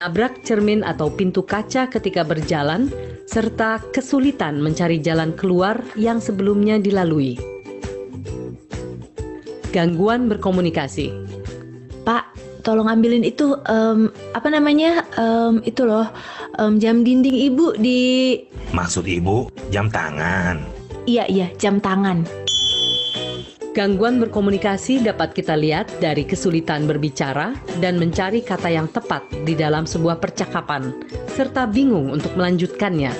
menabrak cermin atau pintu kaca ketika berjalan, serta kesulitan mencari jalan keluar yang sebelumnya dilalui. Gangguan berkomunikasi. Pak, tolong ambilin itu, itu loh, jam dinding ibu di... Maksud ibu jam tangan. Iya, jam tangan. Gangguan berkomunikasi dapat kita lihat dari kesulitan berbicara dan mencari kata yang tepat di dalam sebuah percakapan, serta bingung untuk melanjutkannya.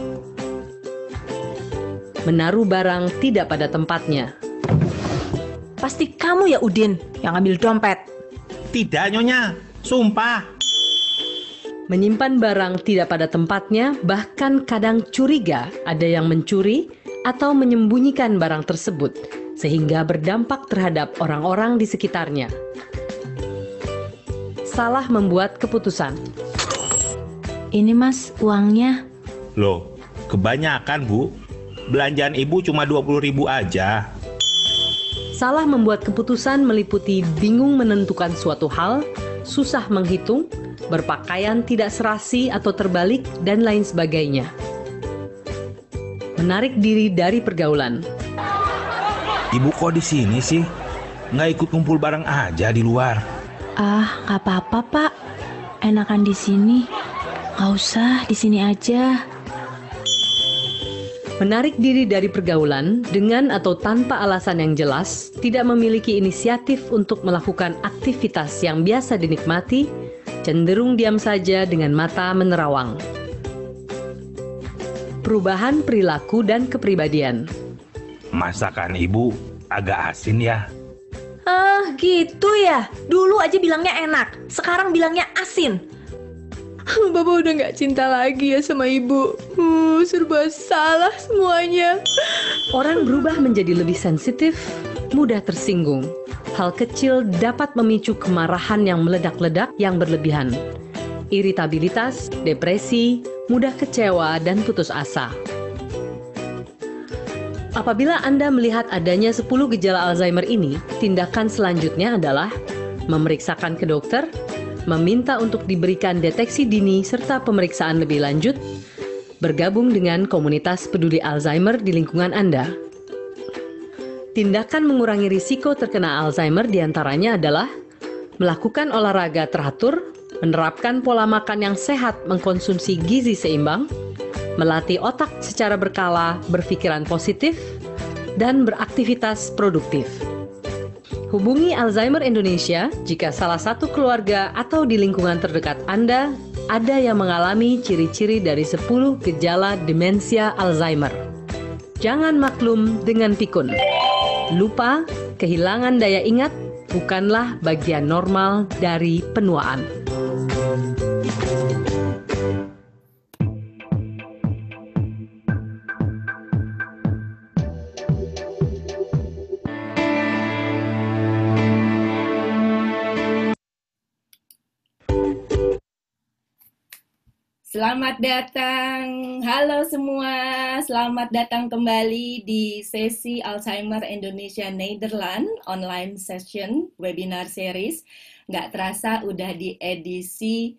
Menaruh barang tidak pada tempatnya. Pasti kamu ya Udin yang ambil dompet. Tidak, Nyonya. Sumpah. Menyimpan barang tidak pada tempatnya, bahkan kadang curiga ada yang mencuri atau menyembunyikan barang tersebut, sehingga berdampak terhadap orang-orang di sekitarnya. Salah membuat keputusan. Ini mas, uangnya. Loh, kebanyakan Bu. Belanjaan ibu cuma 20.000 aja. Salah membuat keputusan meliputi bingung menentukan suatu hal, susah menghitung, berpakaian tidak serasi atau terbalik, dan lain sebagainya. Menarik diri dari pergaulan. Ibu kok di sini sih? Nggak ikut kumpul bareng aja di luar? Ah, nggak apa-apa pak. Enakan di sini. Nggak usah, di sini aja. Menarik diri dari pergaulan dengan atau tanpa alasan yang jelas, tidak memiliki inisiatif untuk melakukan aktivitas yang biasa dinikmati, cenderung diam saja dengan mata menerawang. Perubahan perilaku dan kepribadian. Masakan ibu agak asin ya. Ah, gitu ya. Dulu aja bilangnya enak, sekarang bilangnya asin. Bapak udah gak cinta lagi ya sama ibu. Serba salah semuanya. Orang berubah menjadi lebih sensitif, mudah tersinggung. Hal kecil dapat memicu kemarahan yang meledak-ledak yang berlebihan. Iritabilitas, depresi, mudah kecewa, dan putus asa. Apabila Anda melihat adanya 10 gejala Alzheimer ini, tindakan selanjutnya adalah memeriksakan ke dokter, meminta untuk diberikan deteksi dini serta pemeriksaan lebih lanjut, bergabung dengan komunitas peduli Alzheimer di lingkungan Anda. Tindakan mengurangi risiko terkena Alzheimer diantaranya adalah melakukan olahraga teratur, menerapkan pola makan yang sehat, mengkonsumsi gizi seimbang, melatih otak secara berkala, berpikiran positif, dan beraktivitas produktif. Hubungi Alzheimer Indonesia jika salah satu keluarga atau di lingkungan terdekat Anda ada yang mengalami ciri-ciri dari 10 gejala demensia Alzheimer. Jangan maklum dengan pikun. Lupa, kehilangan daya ingat bukanlah bagian normal dari penuaan. Selamat datang, halo semua, selamat datang kembali di sesi Alzheimer Indonesia Nederland online session webinar series. Nggak terasa udah di edisi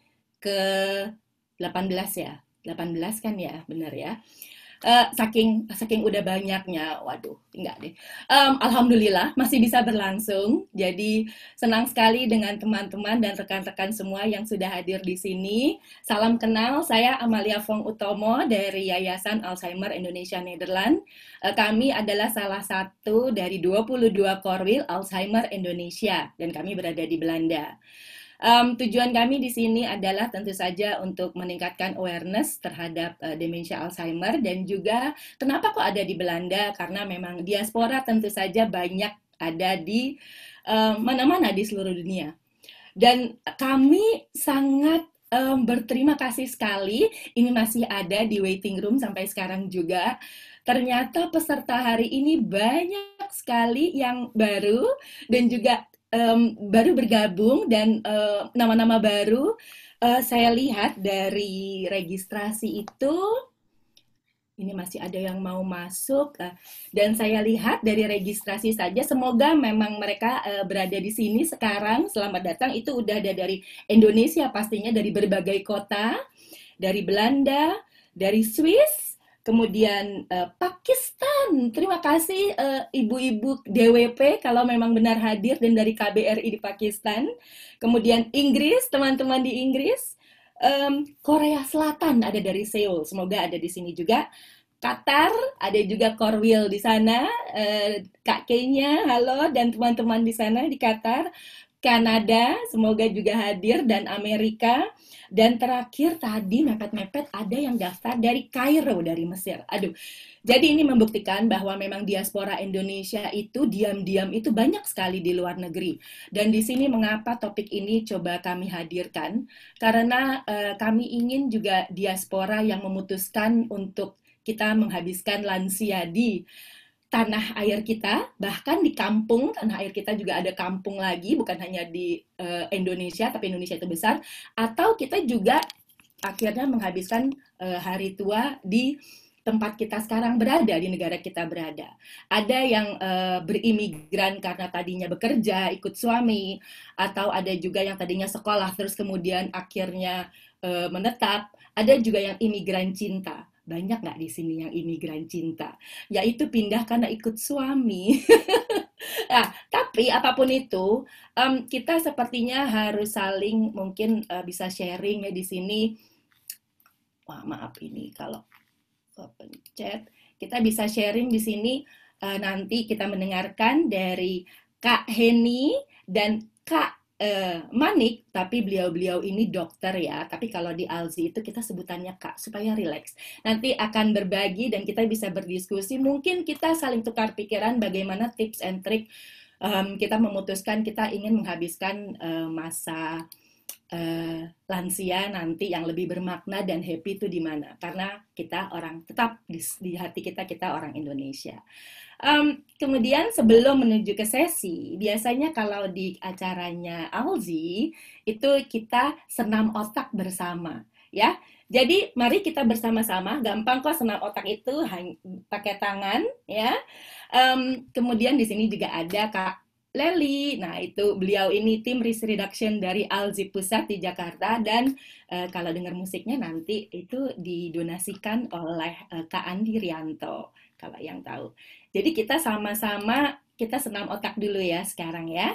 ke-18 ya, 18 kan ya, benar ya. Saking udah banyaknya, waduh, enggak deh. Alhamdulillah masih bisa berlangsung. Jadi senang sekali dengan teman-teman dan rekan-rekan semua yang sudah hadir di sini. Salam kenal, saya Amalia Fong Utomo dari Yayasan Alzheimer Indonesia Nederland. Kami adalah salah satu dari 22 Korwil Alzheimer Indonesia dan kami berada di Belanda. Tujuan kami di sini adalah tentu saja untuk meningkatkan awareness terhadap demensia Alzheimer dan juga kenapa kok ada di Belanda, karena memang diaspora tentu saja banyak ada di mana-mana di seluruh dunia. Dan kami sangat berterima kasih sekali ini masih ada di waiting room sampai sekarang juga. Ternyata peserta hari ini banyak sekali yang baru dan juga baru bergabung dan nama-nama baru saya lihat dari registrasi itu ini masih ada yang mau masuk, dan saya lihat dari registrasi saja, semoga memang mereka berada di sini sekarang. Selamat datang, itu udah ada dari Indonesia pastinya, dari berbagai kota, dari Belanda, dari Swiss, kemudian Pakistan. Terima kasih ibu-ibu DWP kalau memang benar hadir, dan dari KBRI di Pakistan. Kemudian Inggris, teman-teman di Inggris. Korea Selatan ada dari Seoul, semoga ada di sini juga. Qatar, ada juga Korwil di sana, Kak Kenya, halo, dan teman-teman di sana di Qatar. Kanada, semoga juga hadir, dan Amerika. Dan terakhir tadi mepet-mepet ada yang daftar dari Kairo, dari Mesir. Aduh, jadi ini membuktikan bahwa memang diaspora Indonesia itu diam-diam itu banyak sekali di luar negeri. Dan di sini mengapa topik ini coba kami hadirkan? Karena kami ingin juga diaspora yang memutuskan untuk kita menghabiskan lansia di tanah air kita, bahkan di kampung. Tanah air kita juga ada kampung lagi, bukan hanya di Indonesia, tapi Indonesia itu besar. Atau kita juga akhirnya menghabiskan hari tua di tempat kita sekarang berada, di negara kita berada. Ada yang berimigran karena tadinya bekerja, ikut suami, atau ada juga yang tadinya sekolah, terus kemudian akhirnya menetap. Ada juga yang imigran cinta. Banyak nggak di sini yang imigran cinta? Yaitu pindah karena ikut suami. Nah, tapi apapun itu, kita sepertinya harus saling mungkin bisa sharing ya di sini. Wah, maaf ini kalau pencet. Kita bisa sharing di sini, nanti kita mendengarkan dari Kak Heni dan Kak Manik, tapi beliau-beliau ini dokter ya, tapi kalau di ALZI itu kita sebutannya Kak, supaya rileks. Nanti akan berbagi dan kita bisa berdiskusi, mungkin kita saling tukar pikiran bagaimana tips and trick kita memutuskan kita ingin menghabiskan masa lansia nanti yang lebih bermakna dan happy itu di mana? Karena kita orang, tetap di hati kita orang Indonesia. Kemudian sebelum menuju ke sesi, biasanya kalau di acaranya ALZI itu kita senam otak bersama, ya. Jadi mari kita bersama-sama, gampang kok senam otak itu pakai tangan, ya. Kemudian di sini juga ada Kak Leli. Nah, itu beliau ini tim risk reduction dari ALZI Pusat di Jakarta, dan kalau dengar musiknya nanti itu didonasikan oleh Kak Andi Rianto, kalau yang tahu. Jadi kita sama-sama kita senam otak dulu ya sekarang ya.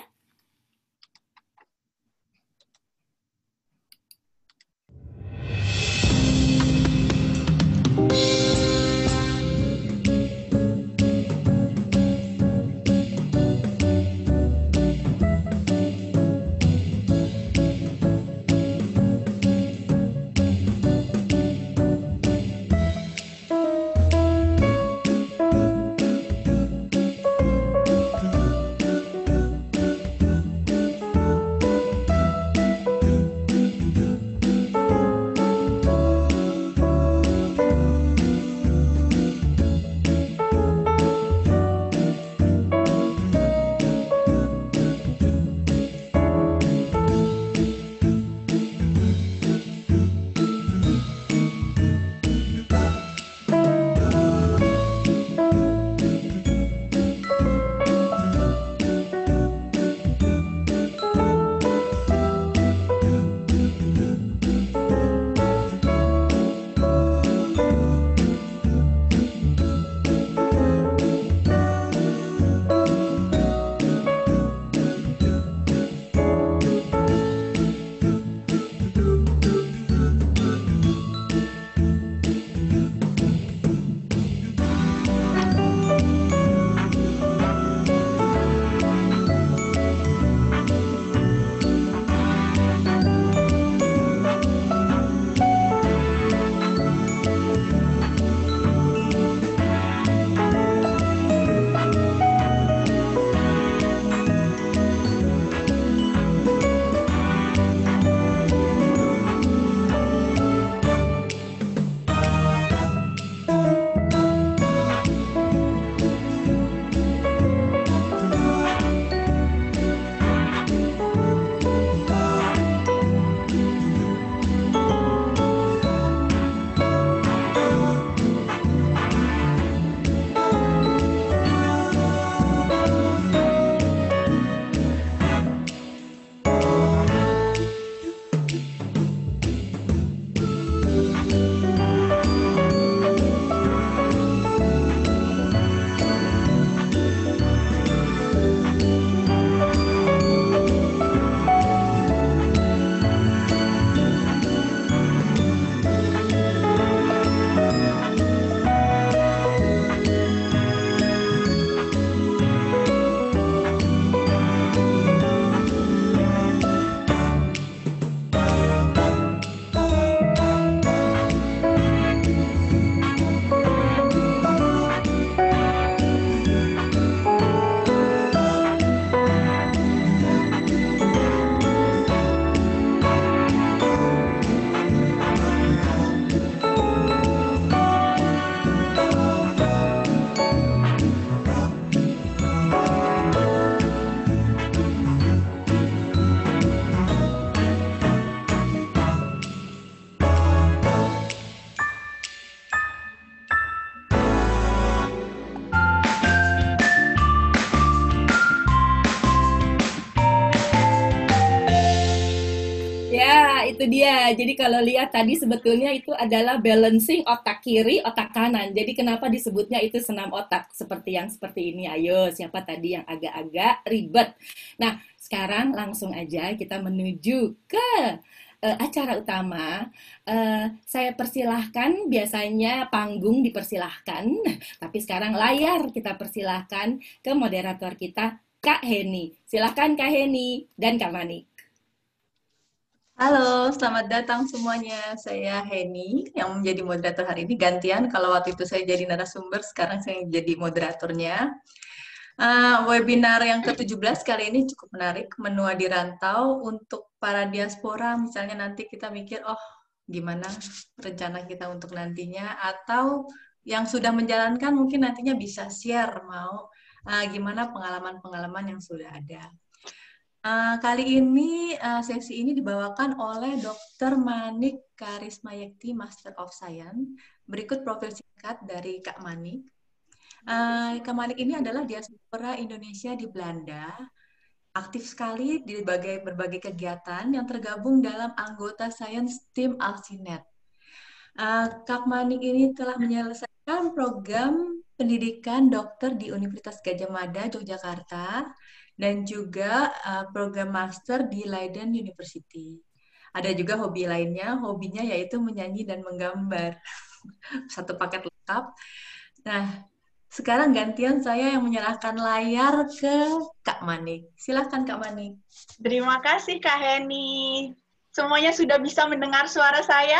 dia. Jadi kalau lihat tadi sebetulnya itu adalah balancing otak kiri, otak kanan. Jadi kenapa disebutnya itu senam otak seperti ini? Ayo, siapa tadi yang agak-agak ribet? Nah, sekarang langsung aja kita menuju ke acara utama. Saya persilahkan, biasanya panggung dipersilahkan, tapi sekarang layar kita persilahkan ke moderator kita, Kak Heni. Silahkan Kak Heni dan Kak Manik. Halo, selamat datang semuanya. Saya Heni yang menjadi moderator hari ini. Gantian, kalau waktu itu saya jadi narasumber, sekarang saya jadi moderatornya. Webinar yang ke-17 kali ini cukup menarik, menua di rantau untuk para diaspora. Misalnya nanti kita mikir, oh gimana rencana kita untuk nantinya, atau yang sudah menjalankan mungkin nantinya bisa share mau gimana pengalaman-pengalaman yang sudah ada. Kali ini sesi ini dibawakan oleh Dr. Manik Karisma Yekti, Master of Science. Berikut profil singkat dari Kak Manik. Kak Manik ini adalah diaspora Indonesia di Belanda. Aktif sekali di berbagai kegiatan yang tergabung dalam anggota Science Team Alcinet. Kak Manik ini telah menyelesaikan program pendidikan dokter di Universitas Gadjah Mada, Yogyakarta, dan juga program master di Leiden University. Ada juga hobi lainnya, hobinya yaitu menyanyi dan menggambar. Satu paket lengkap. Nah, sekarang gantian saya yang menyerahkan layar ke Kak Manik. Silakan Kak Manik. Terima kasih Kak Heni. Semuanya sudah bisa mendengar suara saya?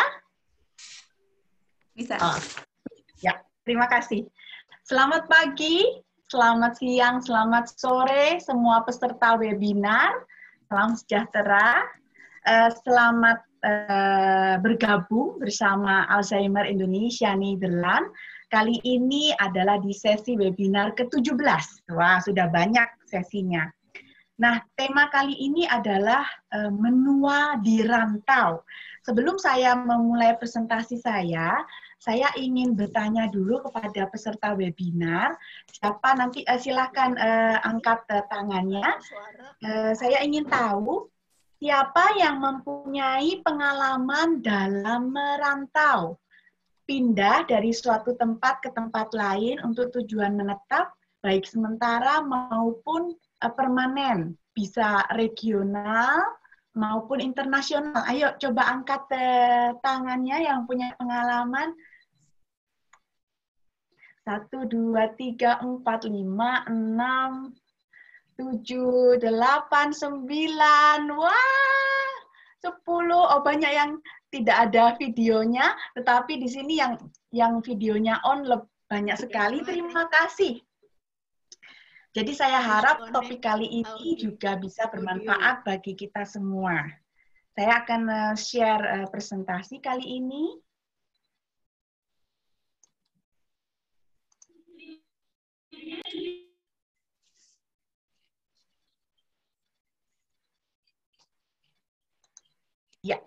Bisa. Ya, terima kasih. Selamat pagi, selamat siang, selamat sore semua peserta webinar. Salam sejahtera. Selamat bergabung bersama Alzheimer Indonesia Nederland. Kali ini adalah di sesi webinar ke-17. Wah, sudah banyak sesinya. Nah, tema kali ini adalah menua di rantau. Sebelum saya memulai presentasi saya ingin bertanya dulu kepada peserta webinar. Siapa nanti silakan angkat tangannya. Saya ingin tahu siapa yang mempunyai pengalaman dalam merantau, pindah dari suatu tempat ke tempat lain untuk tujuan menetap, baik sementara maupun permanen, bisa regional maupun internasional. Ayo coba angkat tangannya yang punya pengalaman. 1, 2, 3, 4, 5, 6, 7, 8, 9. Wah, 10. Oh, banyak yang tidak ada videonya, tetapi di sini yang videonya on banyak sekali. Terima kasih. Jadi saya harap topik kali ini juga bisa bermanfaat bagi kita semua. Saya akan share presentasi kali ini. Ya.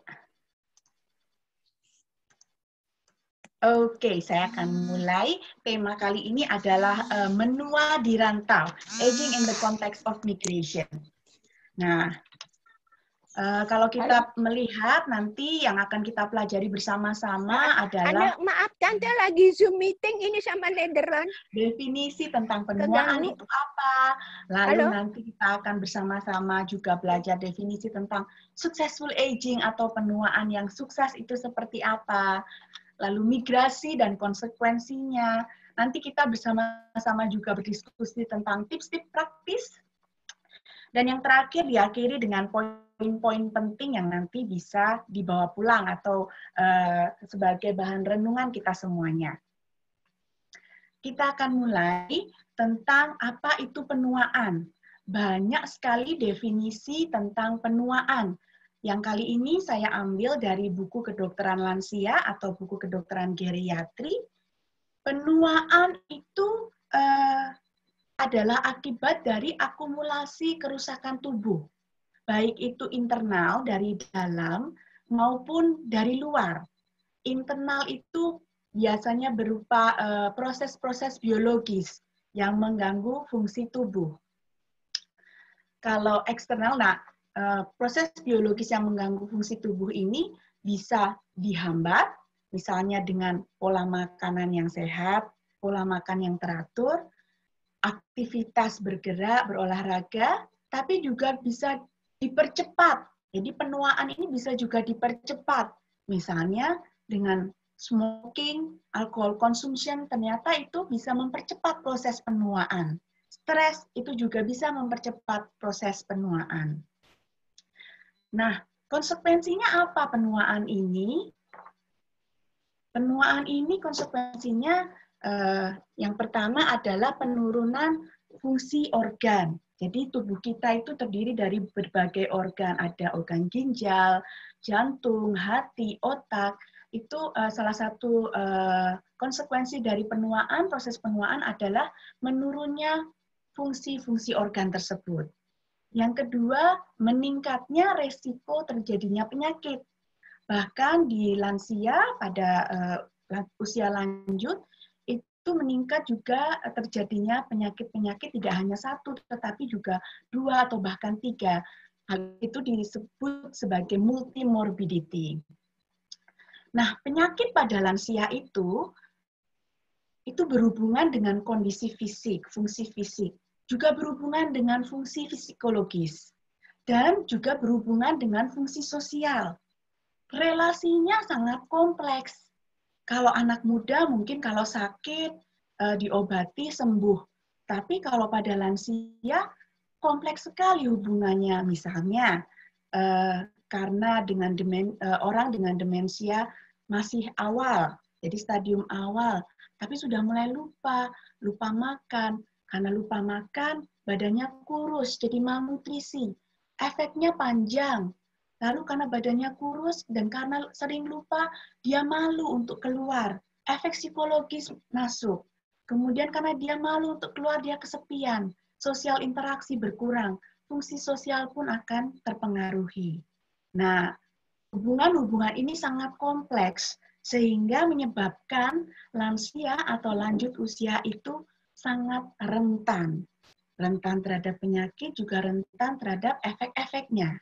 Oke, saya akan mulai. Tema kali ini adalah menua di rantau, aging in the context of migration. Nah, kalau kita melihat nanti yang akan kita pelajari bersama-sama adalah maaf, Tante lagi Zoom meeting ini sama Nederland. Definisi tentang penuaan itu apa. Lalu nanti kita akan bersama-sama juga belajar definisi tentang successful aging atau penuaan yang sukses itu seperti apa. Lalu migrasi dan konsekuensinya. Nanti kita bersama-sama juga berdiskusi tentang tips-tips praktis. Dan yang terakhir diakhiri dengan poin-poin penting yang nanti bisa dibawa pulang atau sebagai bahan renungan kita semuanya. Kita akan mulai tentang apa itu penuaan. Banyak sekali definisi tentang penuaan. Yang kali ini saya ambil dari buku kedokteran lansia atau buku kedokteran geriatri. Penuaan itu adalah akibat dari akumulasi kerusakan tubuh, baik itu internal dari dalam maupun dari luar. Internal itu biasanya berupa proses-proses biologis yang mengganggu fungsi tubuh. Kalau eksternal, proses biologis yang mengganggu fungsi tubuh ini bisa dihambat, misalnya dengan pola makanan yang sehat, pola makan yang teratur, aktivitas bergerak, berolahraga, tapi juga bisa dipercepat. Jadi penuaan ini bisa juga dipercepat. Misalnya dengan smoking, alcohol consumption, ternyata itu bisa mempercepat proses penuaan. Stres itu juga bisa mempercepat proses penuaan. Nah, konsekuensinya apa penuaan ini? Penuaan ini konsekuensinya yang pertama adalah penurunan fungsi organ. Jadi tubuh kita itu terdiri dari berbagai organ. Ada organ ginjal, jantung, hati, otak. Itu salah satu konsekuensi dari penuaan, proses penuaan adalah menurunnya fungsi-fungsi organ tersebut. Yang kedua, meningkatnya resiko terjadinya penyakit. Bahkan di lansia pada usia lanjut, itu meningkat juga terjadinya penyakit-penyakit tidak hanya satu, tetapi juga 2 atau bahkan 3. Hal itu disebut sebagai multimorbidity. Nah, penyakit pada lansia itu berhubungan dengan kondisi fisik, fungsi fisik, juga berhubungan dengan fungsi psikologis, dan juga berhubungan dengan fungsi sosial. Relasinya sangat kompleks. Kalau anak muda mungkin kalau sakit diobati sembuh. Tapi kalau pada lansia kompleks sekali hubungannya. Misalnya karena dengan orang dengan demensia masih awal, jadi stadium awal, tapi sudah mulai lupa makan. Karena lupa makan, badannya kurus, jadi malnutrisi. Efeknya panjang. Lalu karena badannya kurus dan karena sering lupa, dia malu untuk keluar. Efek psikologis masuk. Kemudian karena dia malu untuk keluar, dia kesepian. Sosial interaksi berkurang. Fungsi sosial pun akan terpengaruhi. Nah, hubungan-hubungan ini sangat kompleks, sehingga menyebabkan lansia atau lanjut usia itu sangat rentan. Rentan terhadap penyakit, juga rentan terhadap efek-efeknya.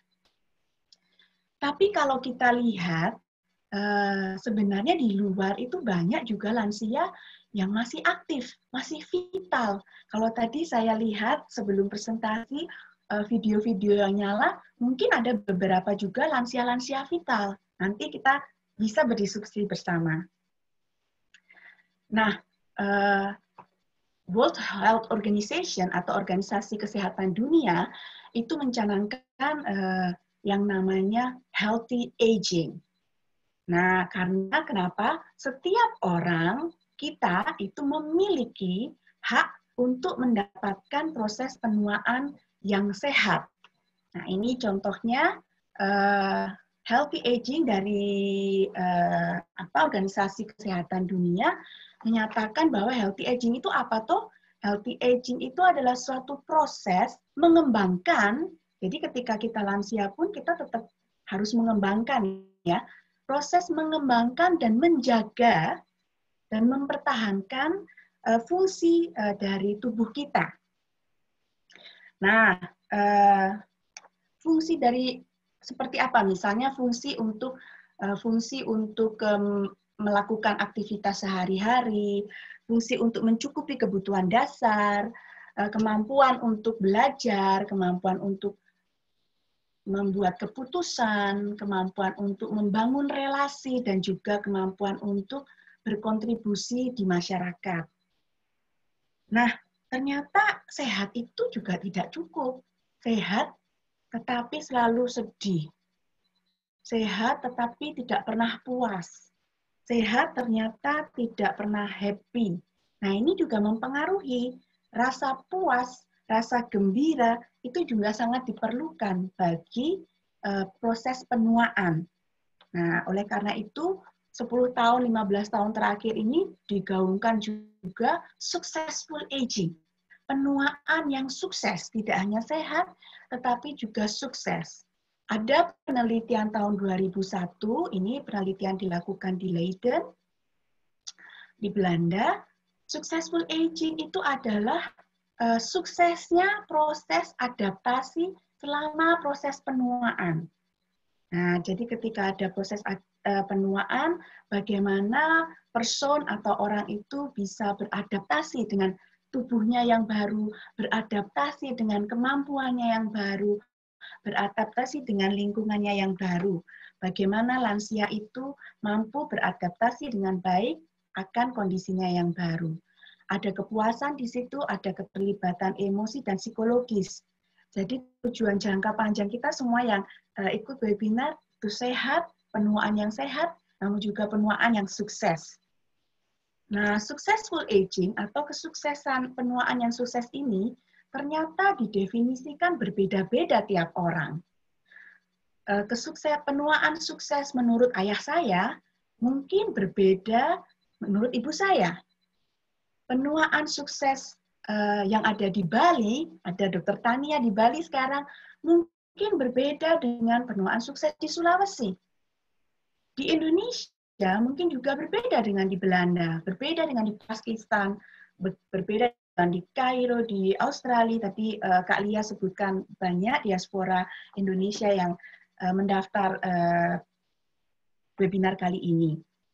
Tapi kalau kita lihat, sebenarnya di luar itu banyak juga lansia yang masih aktif, masih vital. Kalau tadi saya lihat sebelum presentasi, video-video yang nyala, mungkin ada beberapa juga lansia-lansia vital. Nanti kita bisa berdiskusi bersama. Nah, World Health Organization atau Organisasi Kesehatan Dunia itu mencanangkan yang namanya healthy aging. Nah, karena kenapa? Setiap orang kita itu memiliki hak untuk mendapatkan proses penuaan yang sehat. Nah, ini contohnya healthy aging dari Organisasi Kesehatan Dunia menyatakan bahwa healthy aging itu apa toh? Healthy aging itu adalah suatu proses mengembangkan. Jadi ketika kita lansia pun kita tetap harus mengembangkan ya. Proses mengembangkan dan menjaga dan mempertahankan fungsi dari tubuh kita. Nah, fungsi dari seperti apa? Misalnya fungsi untuk melakukan aktivitas sehari-hari, fungsi untuk mencukupi kebutuhan dasar, kemampuan untuk belajar, kemampuan untuk membuat keputusan, kemampuan untuk membangun relasi, dan juga kemampuan untuk berkontribusi di masyarakat. Nah, ternyata sehat itu juga tidak cukup. Sehat tetapi selalu sedih. Sehat tetapi tidak pernah puas. Sehat ternyata tidak pernah happy. Nah, ini juga mempengaruhi rasa puas, rasa gembira, itu juga sangat diperlukan bagi proses penuaan. Nah, oleh karena itu, 10 tahun, 15 tahun terakhir ini digaungkan juga successful aging. Penuaan yang sukses, tidak hanya sehat, tetapi juga sukses. Ada penelitian tahun 2001, ini penelitian dilakukan di Leiden, di Belanda. Successful aging itu adalah suksesnya proses adaptasi selama proses penuaan. Nah, jadi ketika ada proses penuaan, bagaimana person atau orang itu bisa beradaptasi dengan tubuhnya yang baru, beradaptasi dengan kemampuannya yang baru, beradaptasi dengan lingkungannya yang baru. Bagaimana lansia itu mampu beradaptasi dengan baik akan kondisinya yang baru. Ada kepuasan di situ, ada keterlibatan emosi dan psikologis. Jadi tujuan jangka panjang kita semua yang ikut webinar itu sehat, penuaan yang sehat, namun juga penuaan yang sukses. Nah, successful aging atau kesuksesan penuaan yang sukses ini ternyata didefinisikan berbeda-beda tiap orang. Penuaan sukses menurut ayah saya mungkin berbeda menurut ibu saya. Penuaan sukses yang ada di Bali, ada Dr. Tania di Bali sekarang, mungkin berbeda dengan penuaan sukses di Sulawesi. Di Indonesia mungkin juga berbeda dengan di Belanda, berbeda dengan di Pakistan, berbeda dengan di Kairo, di Australia. Tadi Kak Lia sebutkan banyak diaspora Indonesia yang mendaftar webinar kali ini.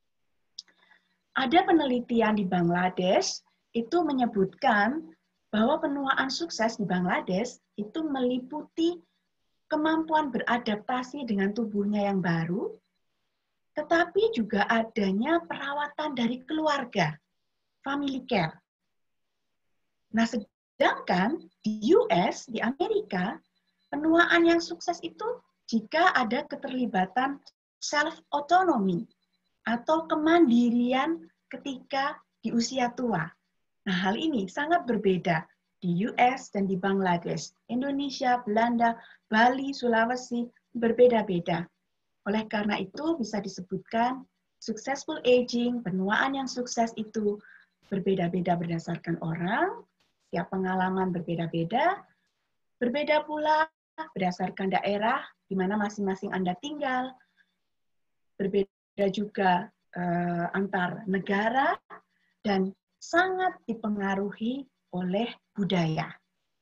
Ada penelitian di Bangladesh itu menyebutkan bahwa penuaan sukses di Bangladesh itu meliputi kemampuan beradaptasi dengan tubuhnya yang baru, tetapi juga adanya perawatan dari keluarga, family care. Nah, sedangkan di US, di Amerika, penuaan yang sukses itu jika ada keterlibatan self-autonomy atau kemandirian ketika di usia tua. Nah, hal ini sangat berbeda di US dan di Bangladesh. Indonesia, Belanda, Bali, Sulawesi, berbeda-beda. Oleh karena itu, bisa disebutkan successful aging, penuaan yang sukses itu berbeda-beda berdasarkan orang, setiap pengalaman berbeda-beda, berbeda pula berdasarkan daerah di mana masing-masing Anda tinggal, berbeda juga antar negara, dan sangat dipengaruhi oleh budaya.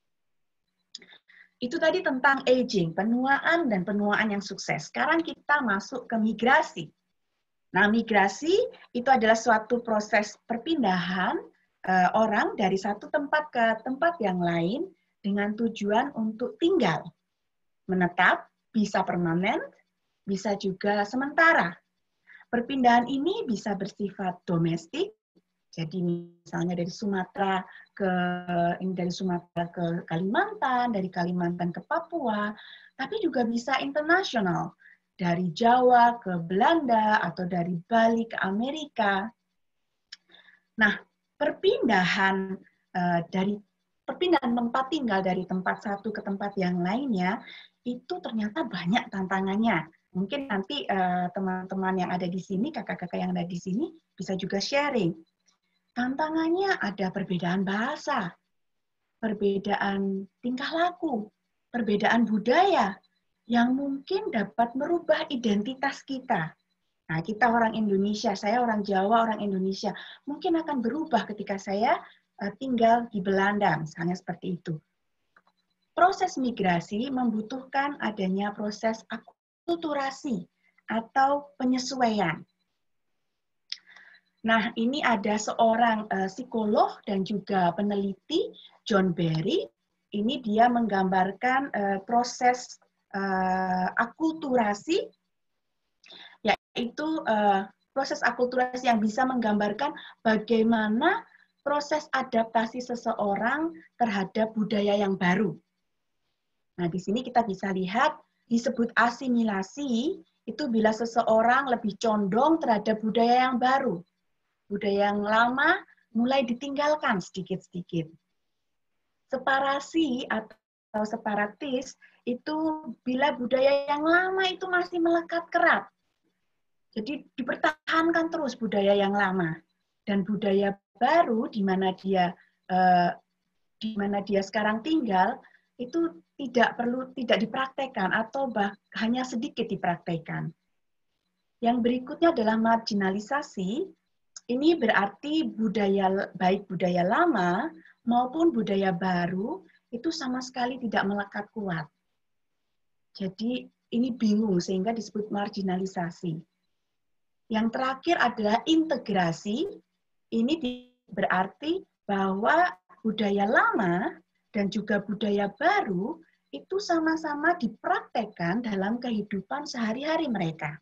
Itu tadi tentang aging, penuaan dan penuaan yang sukses. Sekarang kita masuk ke migrasi. Nah, migrasi itu adalah suatu proses perpindahan orang dari satu tempat ke tempat yang lain dengan tujuan untuk tinggal, menetap, bisa permanen, bisa juga sementara. Perpindahan ini bisa bersifat domestik, jadi misalnya dari Sumatera ke Kalimantan, dari Kalimantan ke Papua, tapi juga bisa internasional, dari Jawa ke Belanda atau dari Bali ke Amerika. Nah, perpindahan tempat tinggal dari tempat satu ke tempat yang lainnya itu ternyata banyak tantangannya. Mungkin nanti teman-teman yang ada di sini, kakak-kakak yang ada di sini bisa juga sharing. Tantangannya ada perbedaan bahasa, perbedaan tingkah laku, perbedaan budaya yang mungkin dapat merubah identitas kita. Nah, kita orang Indonesia, saya orang Jawa, orang Indonesia, mungkin akan berubah ketika saya tinggal di Belanda, misalnya seperti itu. Proses migrasi membutuhkan adanya proses akulturasi atau penyesuaian. Nah, ini ada seorang psikolog dan juga peneliti, John Berry. Ini dia menggambarkan proses akulturasi, yaitu proses akulturasi yang bisa menggambarkan bagaimana proses adaptasi seseorang terhadap budaya yang baru. Nah, di sini kita bisa lihat disebut asimilasi itu bila seseorang lebih condong terhadap budaya yang baru. Budaya yang lama mulai ditinggalkan sedikit-sedikit. Separasi atau separatis itu bila budaya yang lama itu masih melekat kerat. Jadi dipertahankan terus budaya yang lama. Dan budaya baru di mana dia sekarang tinggal itu tidak dipraktekkan atau hanya sedikit dipraktekkan. Yang berikutnya adalah marginalisasi. Ini berarti baik budaya lama maupun budaya baru itu sama sekali tidak melekat kuat. Jadi ini bingung sehingga disebut marginalisasi. Yang terakhir adalah integrasi. Ini berarti bahwa budaya lama dan juga budaya baru itu sama-sama dipraktekkan dalam kehidupan sehari-hari mereka.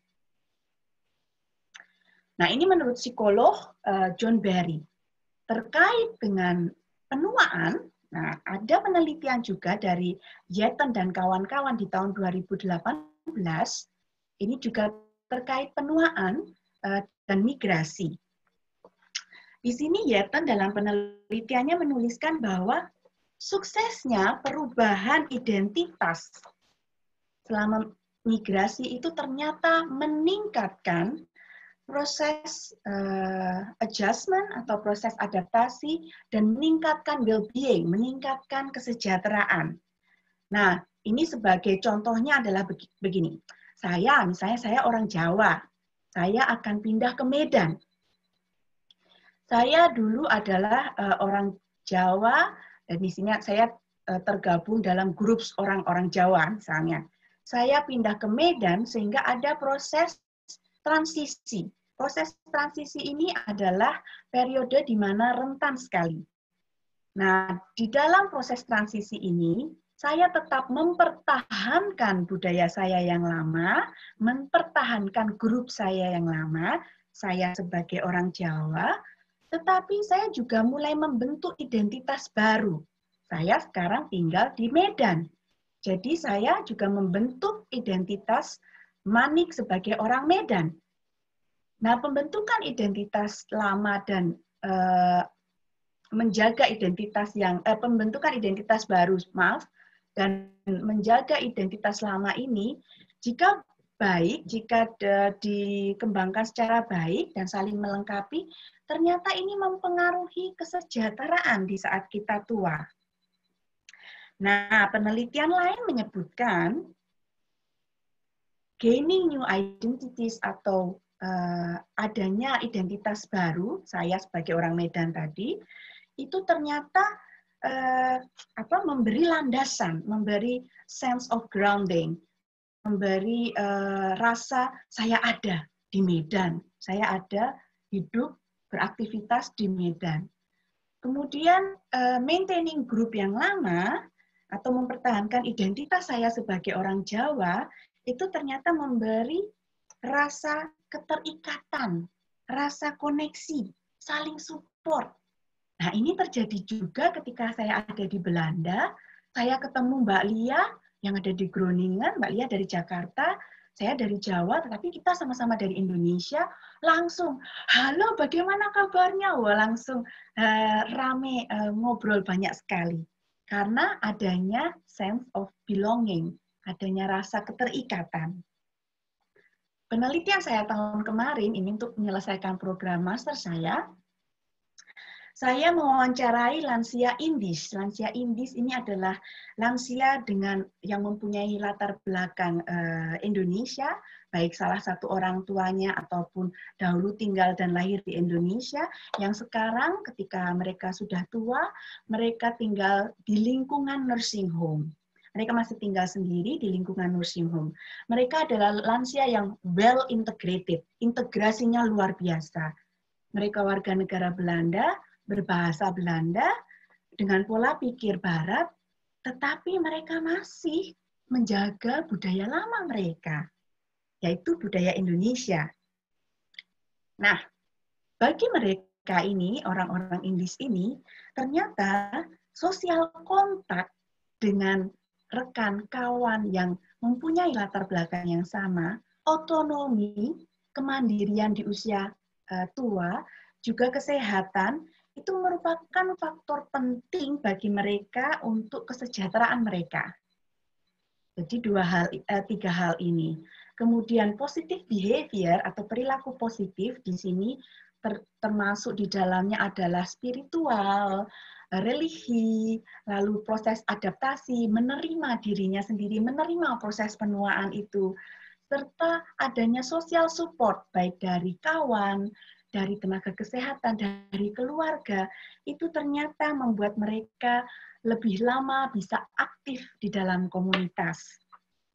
Nah, ini menurut psikolog John Barry. Terkait dengan penuaan, nah, ada penelitian juga dari Yetten dan kawan-kawan di tahun 2018, ini juga terkait penuaan dan migrasi. Di sini Yetten dalam penelitiannya menuliskan bahwa suksesnya perubahan identitas selama migrasi itu ternyata meningkatkan proses adjustment atau proses adaptasi dan meningkatkan well-being, meningkatkan kesejahteraan. Nah, ini sebagai contohnya adalah begini. Misalnya saya orang Jawa, saya akan pindah ke Medan. Saya dulu adalah orang Jawa, dan di sini saya tergabung dalam grup orang-orang Jawa misalnya. Saya pindah ke Medan sehingga ada proses transisi. Proses transisi ini adalah periode di mana rentan sekali. Nah, di dalam proses transisi ini, saya tetap mempertahankan budaya saya yang lama, mempertahankan grup saya yang lama, saya sebagai orang Jawa, tetapi saya juga mulai membentuk identitas baru. Saya sekarang tinggal di Medan. Jadi saya juga membentuk identitas Manik sebagai orang Medan. Nah, pembentukan identitas lama dan menjaga identitas pembentukan identitas baru, dan menjaga identitas lama ini, jika baik, jika dikembangkan secara baik dan saling melengkapi, ternyata ini mempengaruhi kesejahteraan di saat kita tua. Nah, penelitian lain menyebutkan gaining new identities atau adanya identitas baru, saya sebagai orang Medan tadi, itu ternyata memberi landasan, memberi sense of grounding, memberi rasa saya ada di Medan, saya ada hidup beraktivitas di Medan. Kemudian maintaining grup yang lama atau mempertahankan identitas saya sebagai orang Jawa itu ternyata memberi rasa keterikatan, rasa koneksi, saling support. Nah, ini terjadi juga ketika saya ada di Belanda, saya ketemu Mbak Lia yang ada di Groningen, Mbak Lia dari Jakarta, saya dari Jawa, tetapi kita sama-sama dari Indonesia, langsung, halo bagaimana kabarnya? Wah, langsung rame ngobrol banyak sekali. Karena adanya sense of belonging, adanya rasa keterikatan. Penelitian saya tahun kemarin ini untuk menyelesaikan program master saya mewawancarai lansia Indis. Lansia Indis ini adalah lansia yang mempunyai latar belakang Indonesia, baik salah satu orang tuanya ataupun dahulu tinggal dan lahir di Indonesia, yang sekarang ketika mereka sudah tua, mereka tinggal di lingkungan nursing home. Mereka masih tinggal sendiri di lingkungan nursing home. Mereka adalah lansia yang well integrated, integrasinya luar biasa. Mereka warga negara Belanda, berbahasa Belanda, dengan pola pikir Barat, tetapi mereka masih menjaga budaya lama mereka, yaitu budaya Indonesia. Nah, bagi mereka ini, orang-orang Indis ini, ternyata sosial kontak dengan rekan, kawan yang mempunyai latar belakang yang sama, otonomi, kemandirian di usia tua, juga kesehatan, itu merupakan faktor penting bagi mereka untuk kesejahteraan mereka. Jadi tiga hal ini. Kemudian positive behavior atau perilaku positif di sini termasuk di dalamnya adalah spiritual, religi, lalu proses adaptasi, menerima dirinya sendiri, menerima proses penuaan itu, serta adanya social support, baik dari kawan, dari tenaga kesehatan, dari keluarga, itu ternyata membuat mereka lebih lama bisa aktif di dalam komunitas.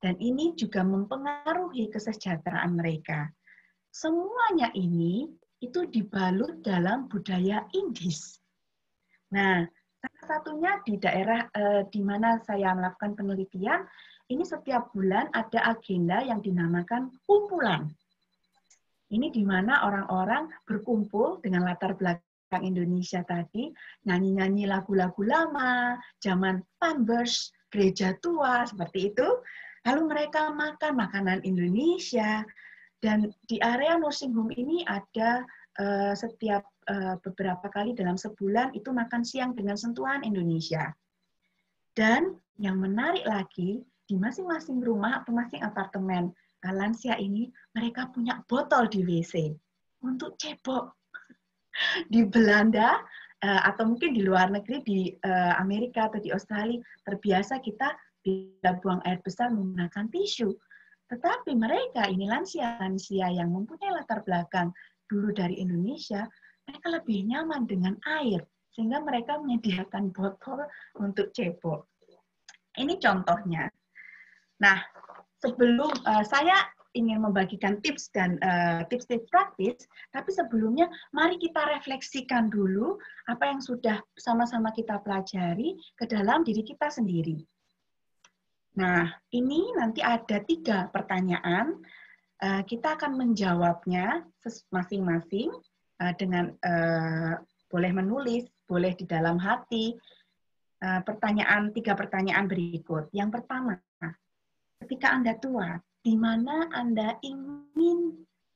Dan ini juga mempengaruhi kesejahteraan mereka. Semuanya ini itu dibalut dalam budaya Indis. Nah, salah satunya di daerah di mana saya melakukan penelitian, ini setiap bulan ada agenda yang dinamakan kumpulan. Ini di mana orang-orang berkumpul dengan latar belakang Indonesia tadi, nyanyi-nyanyi lagu-lagu lama, zaman Panbers, gereja tua, seperti itu. Lalu mereka makan makanan Indonesia, dan di area nursing home ini ada setiap beberapa kali dalam sebulan itu makan siang dengan sentuhan Indonesia. Dan yang menarik lagi, di masing-masing rumah atau masing apartemen lansia ini, mereka punya botol di WC untuk cebok. Di Belanda, atau mungkin di luar negeri, di Amerika atau di Australia, terbiasa kita bila buang air besar menggunakan tisu. Tetapi mereka ini lansia-lansia yang mempunyai latar belakang dulu dari Indonesia, mereka lebih nyaman dengan air, sehingga mereka menyediakan botol untuk cebok. Ini contohnya. Nah, sebelum saya ingin membagikan tips dan tips-tips praktis, tapi sebelumnya mari kita refleksikan dulu apa yang sudah sama-sama kita pelajari ke dalam diri kita sendiri. Nah, ini nanti ada 3 pertanyaan. Kita akan menjawabnya masing-masing dengan boleh menulis, boleh di dalam hati. 3 pertanyaan berikut. Yang pertama, ketika Anda tua, di mana Anda ingin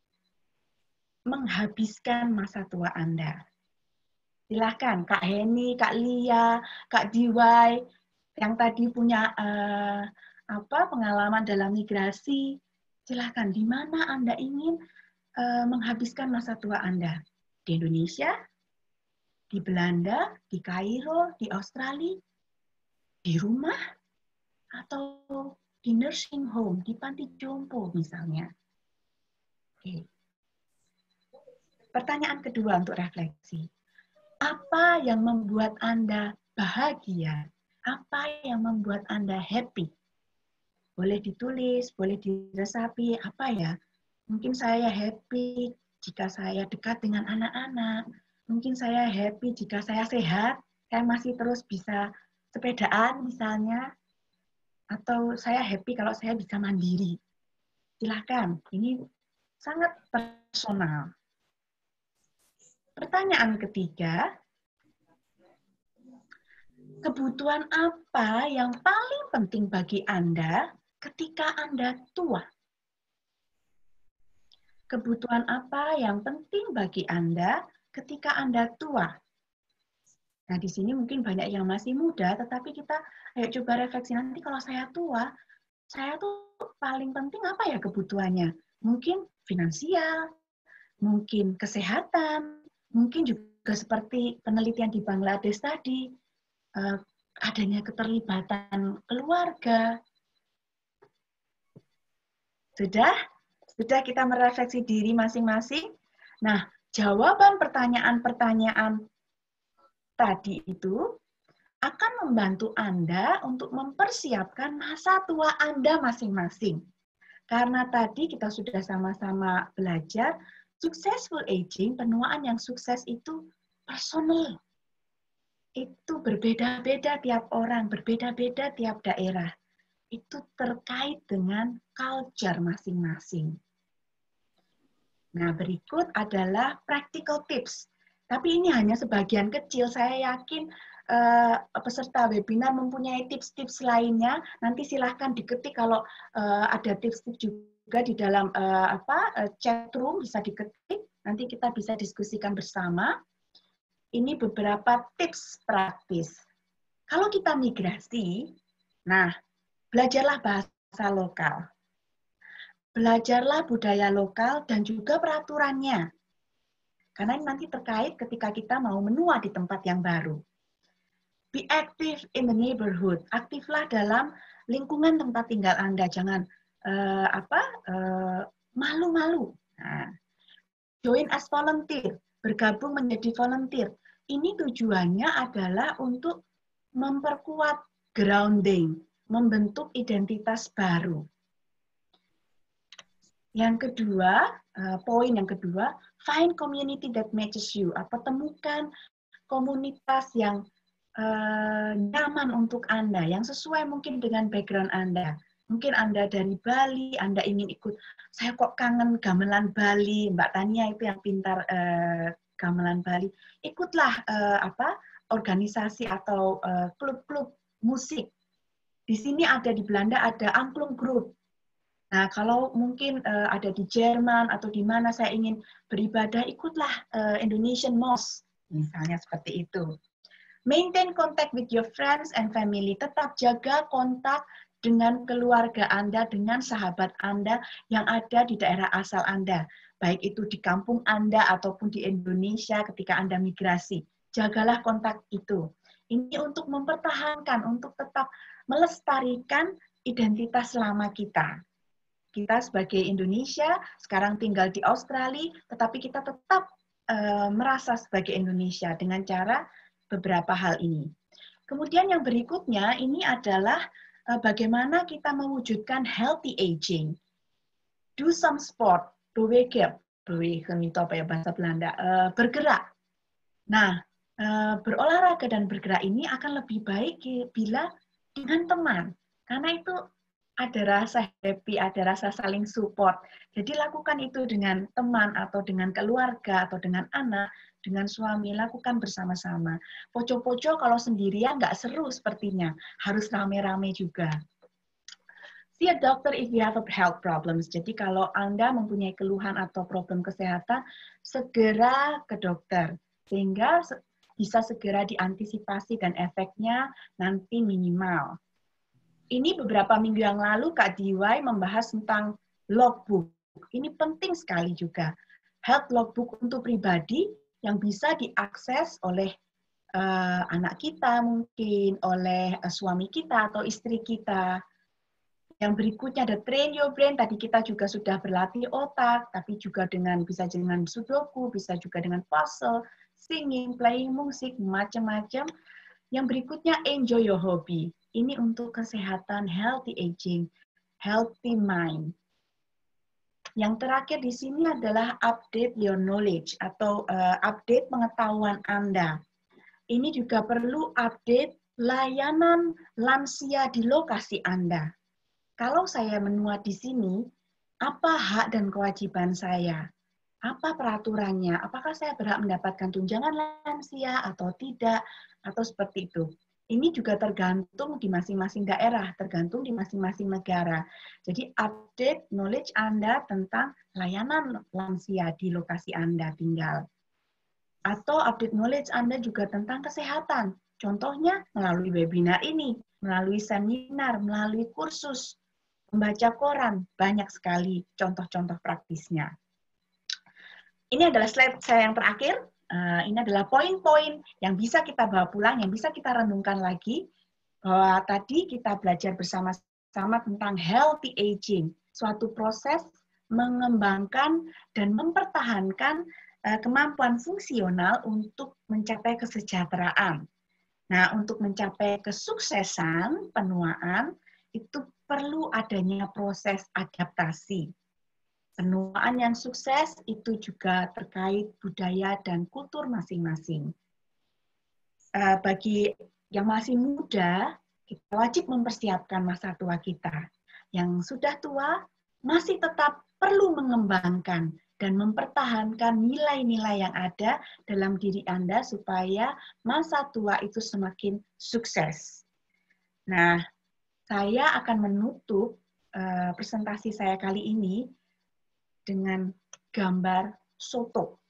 menghabiskan masa tua Anda? Silakan, Kak Heni, Kak Lia, Kak Diwai, yang tadi punya pengalaman dalam migrasi, silakan, di mana Anda ingin menghabiskan masa tua Anda? Di Indonesia, di Belanda, di Kairo, di Australia, di rumah, atau di nursing home, di panti jompo misalnya. Oke. Pertanyaan kedua untuk refleksi. Apa yang membuat Anda bahagia? Apa yang membuat Anda happy? Boleh ditulis, boleh diresapi, apa ya? Mungkin saya happy jika saya dekat dengan anak-anak. Mungkin saya happy jika saya sehat, saya masih terus bisa sepedaan misalnya. Atau saya happy kalau saya bisa mandiri. Silakan, ini sangat personal. Pertanyaan ketiga, kebutuhan apa yang paling penting bagi Anda ketika Anda tua? Kebutuhan apa yang penting bagi Anda ketika Anda tua? Nah, di sini mungkin banyak yang masih muda, tetapi kita ayo coba refleksi nanti kalau saya tua, saya tuh paling penting apa ya kebutuhannya? Mungkin finansial, mungkin kesehatan, mungkin juga seperti penelitian di Bangladesh tadi, adanya keterlibatan keluarga. Sudah kita merefleksi diri masing-masing. Nah, jawaban pertanyaan-pertanyaan tadi itu akan membantu Anda untuk mempersiapkan masa tua Anda masing-masing. Karena tadi kita sudah sama-sama belajar, successful aging, penuaan yang sukses itu personal. Itu berbeda-beda tiap orang, berbeda-beda tiap daerah. Itu terkait dengan culture masing-masing. Nah, berikut adalah practical tips. Tapi ini hanya sebagian kecil. Saya yakin peserta webinar mempunyai tips-tips lainnya. Nanti silahkan diketik kalau ada tips-tips juga di dalam chat room, bisa diketik. Nanti kita bisa diskusikan bersama. Ini beberapa tips praktis. Kalau kita migrasi, nah, belajarlah bahasa lokal. Belajarlah budaya lokal dan juga peraturannya. Karena ini nanti terkait ketika kita mau menua di tempat yang baru. Be active in the neighborhood. Aktiflah dalam lingkungan tempat tinggal Anda. Jangan malu-malu. Nah, join as volunteer. Bergabung menjadi volunteer. Ini tujuannya adalah untuk memperkuat grounding, membentuk identitas baru. Yang kedua, poin yang kedua, find community that matches you, atau temukan komunitas yang nyaman untuk Anda, yang sesuai mungkin dengan background Anda. Mungkin Anda dari Bali, Anda ingin ikut, saya kok kangen gamelan Bali, Mbak Tania itu yang pintar gamelan Bali. Ikutlah organisasi atau klub-klub musik. Di sini ada di Belanda ada angklung group. Nah, kalau mungkin ada di Jerman atau di mana saya ingin beribadah, ikutlah Indonesian Mosque, misalnya seperti itu. Maintain contact with your friends and family. Tetap jaga kontak dengan keluarga Anda, dengan sahabat Anda yang ada di daerah asal Anda. Baik itu di kampung Anda ataupun di Indonesia ketika Anda migrasi. Jagalah kontak itu. Ini untuk mempertahankan, untuk tetap melestarikan identitas lama kita. Kita sebagai Indonesia, sekarang tinggal di Australia, tetapi kita tetap merasa sebagai Indonesia dengan cara beberapa hal ini. Kemudian yang berikutnya ini adalah bagaimana kita mewujudkan healthy aging. Do some sport, bewegen itu apa ya bahasa Belanda, bergerak. Nah, berolahraga dan bergerak ini akan lebih baik bila dengan teman, karena itu ada rasa happy, ada rasa saling support. Jadi lakukan itu dengan teman atau dengan keluarga atau dengan anak, dengan suami, lakukan bersama-sama. Poco-poco kalau sendirian nggak seru sepertinya, harus rame-rame juga. See a doctor if you have a health problems. Jadi kalau Anda mempunyai keluhan atau problem kesehatan, segera ke dokter. Sehingga bisa segera diantisipasi dan efeknya nanti minimal. Ini beberapa minggu yang lalu Kak DIY membahas tentang logbook. Ini penting sekali juga. Health logbook untuk pribadi yang bisa diakses oleh anak kita mungkin, oleh suami kita atau istri kita. Yang berikutnya ada train your brain, tadi kita juga sudah berlatih otak, tapi juga bisa dengan sudoku, bisa juga dengan puzzle, singing, playing musik, macam-macam. Yang berikutnya enjoy your hobby. Ini untuk kesehatan healthy aging, healthy mind. Yang terakhir di sini adalah update your knowledge atau update pengetahuan Anda. Ini juga perlu update layanan lansia di lokasi Anda. Kalau saya menua di sini, apa hak dan kewajiban saya? Apa peraturannya? Apakah saya berhak mendapatkan tunjangan lansia atau tidak? Atau seperti itu. Ini juga tergantung di masing-masing daerah, tergantung di masing-masing negara. Jadi update knowledge Anda tentang layanan lansia di lokasi Anda tinggal. Atau update knowledge Anda juga tentang kesehatan. Contohnya melalui webinar ini, melalui seminar, melalui kursus, membaca koran, banyak sekali contoh-contoh praktisnya. Ini adalah slide saya yang terakhir. Ini adalah poin-poin yang bisa kita bawa pulang, yang bisa kita renungkan lagi. Bahwa tadi kita belajar bersama-sama tentang healthy aging, suatu proses mengembangkan dan mempertahankan kemampuan fungsional untuk mencapai kesejahteraan. Nah, untuk mencapai kesuksesan penuaan, itu perlu adanya proses adaptasi. Penuaan yang sukses itu juga terkait budaya dan kultur masing-masing. Bagi yang masih muda, kita wajib mempersiapkan masa tua kita. Yang sudah tua, masih tetap perlu mengembangkan dan mempertahankan nilai-nilai yang ada dalam diri Anda supaya masa tua itu semakin sukses. Nah, saya akan menutup presentasi saya kali ini dengan gambar soto.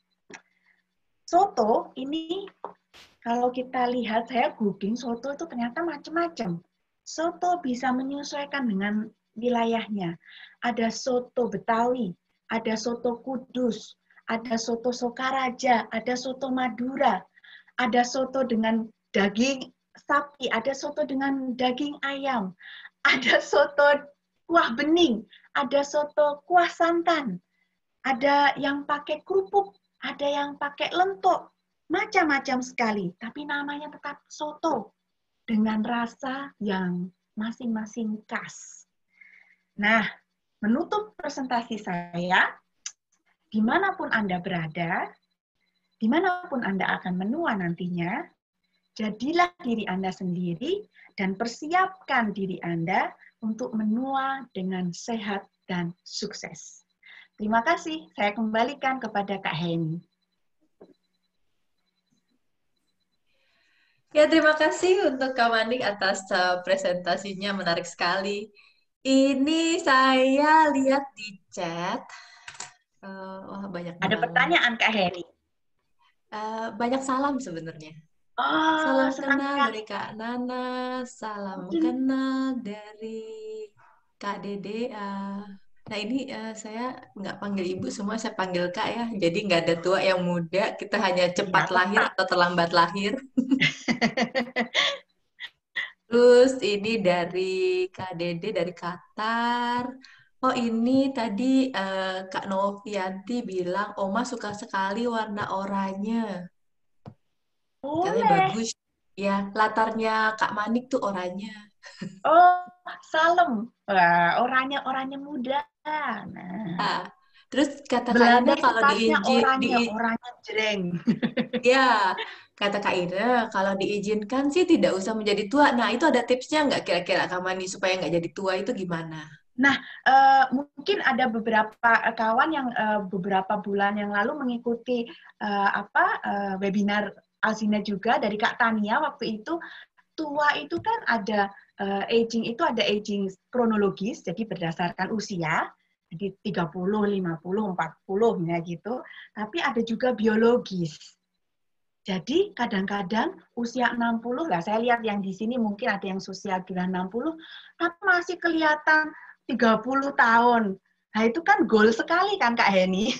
Soto ini kalau kita lihat, saya googling soto itu ternyata macam-macam. Soto bisa menyesuaikan dengan wilayahnya. Ada soto Betawi, ada soto Kudus, ada soto Sokaraja, ada soto Madura, ada soto dengan daging sapi, ada soto dengan daging ayam, ada soto kuah bening, ada soto kuah santan, ada yang pakai kerupuk, ada yang pakai lentok, macam-macam sekali, tapi namanya tetap soto dengan rasa yang masing-masing khas. Nah, menutup presentasi saya, dimanapun Anda berada, dimanapun Anda akan menua nantinya, jadilah diri Anda sendiri dan persiapkan diri Anda untuk menua dengan sehat dan sukses. Terima kasih, saya kembalikan kepada Kak Heni. Ya, terima kasih untuk Kak Manik atas presentasinya, menarik sekali. Ini saya lihat di chat, wah banyak Ada banget. pertanyaan Kak Heni? Banyak salam sebenarnya. Oh, Salam senang kenal sekali. dari Kak Nana, salam Mungkin kenal dari Kak Dede. Nah ini saya nggak panggil ibu, semua saya panggil Kak ya. Jadi nggak ada tua yang muda, kita hanya cepat ya, lahir tetap. atau terlambat lahir. Terus ini dari Kak Dede dari Qatar. Oh ini tadi Kak Novianti bilang Oma suka sekali warna oranye. Katanya Boleh. bagus. Ya, latarnya Kak Manik tuh oranye. Oh, Salem. Wah, oranye muda. Nah, Ah, terus kata Kak Belanda Ina itu kalau khasnya oranye jreng. ya, kata Kak Ina kalau diizinkan sih tidak usah menjadi tua. Nah, itu ada tipsnya nggak kira-kira Kak Mani supaya nggak jadi tua itu gimana? Nah, mungkin ada beberapa kawan yang beberapa bulan yang lalu mengikuti webinar Alzina juga dari Kak Tania waktu itu. Tua itu kan ada aging itu ada aging kronologis, jadi berdasarkan usia, jadi 30, 50, 40 ya gitu. Tapi ada juga biologis. Jadi kadang-kadang usia 60 lah, saya lihat yang di sini mungkin ada yang usia 60, tapi masih kelihatan 30 tahun. Nah itu kan goal sekali kan Kak Heni.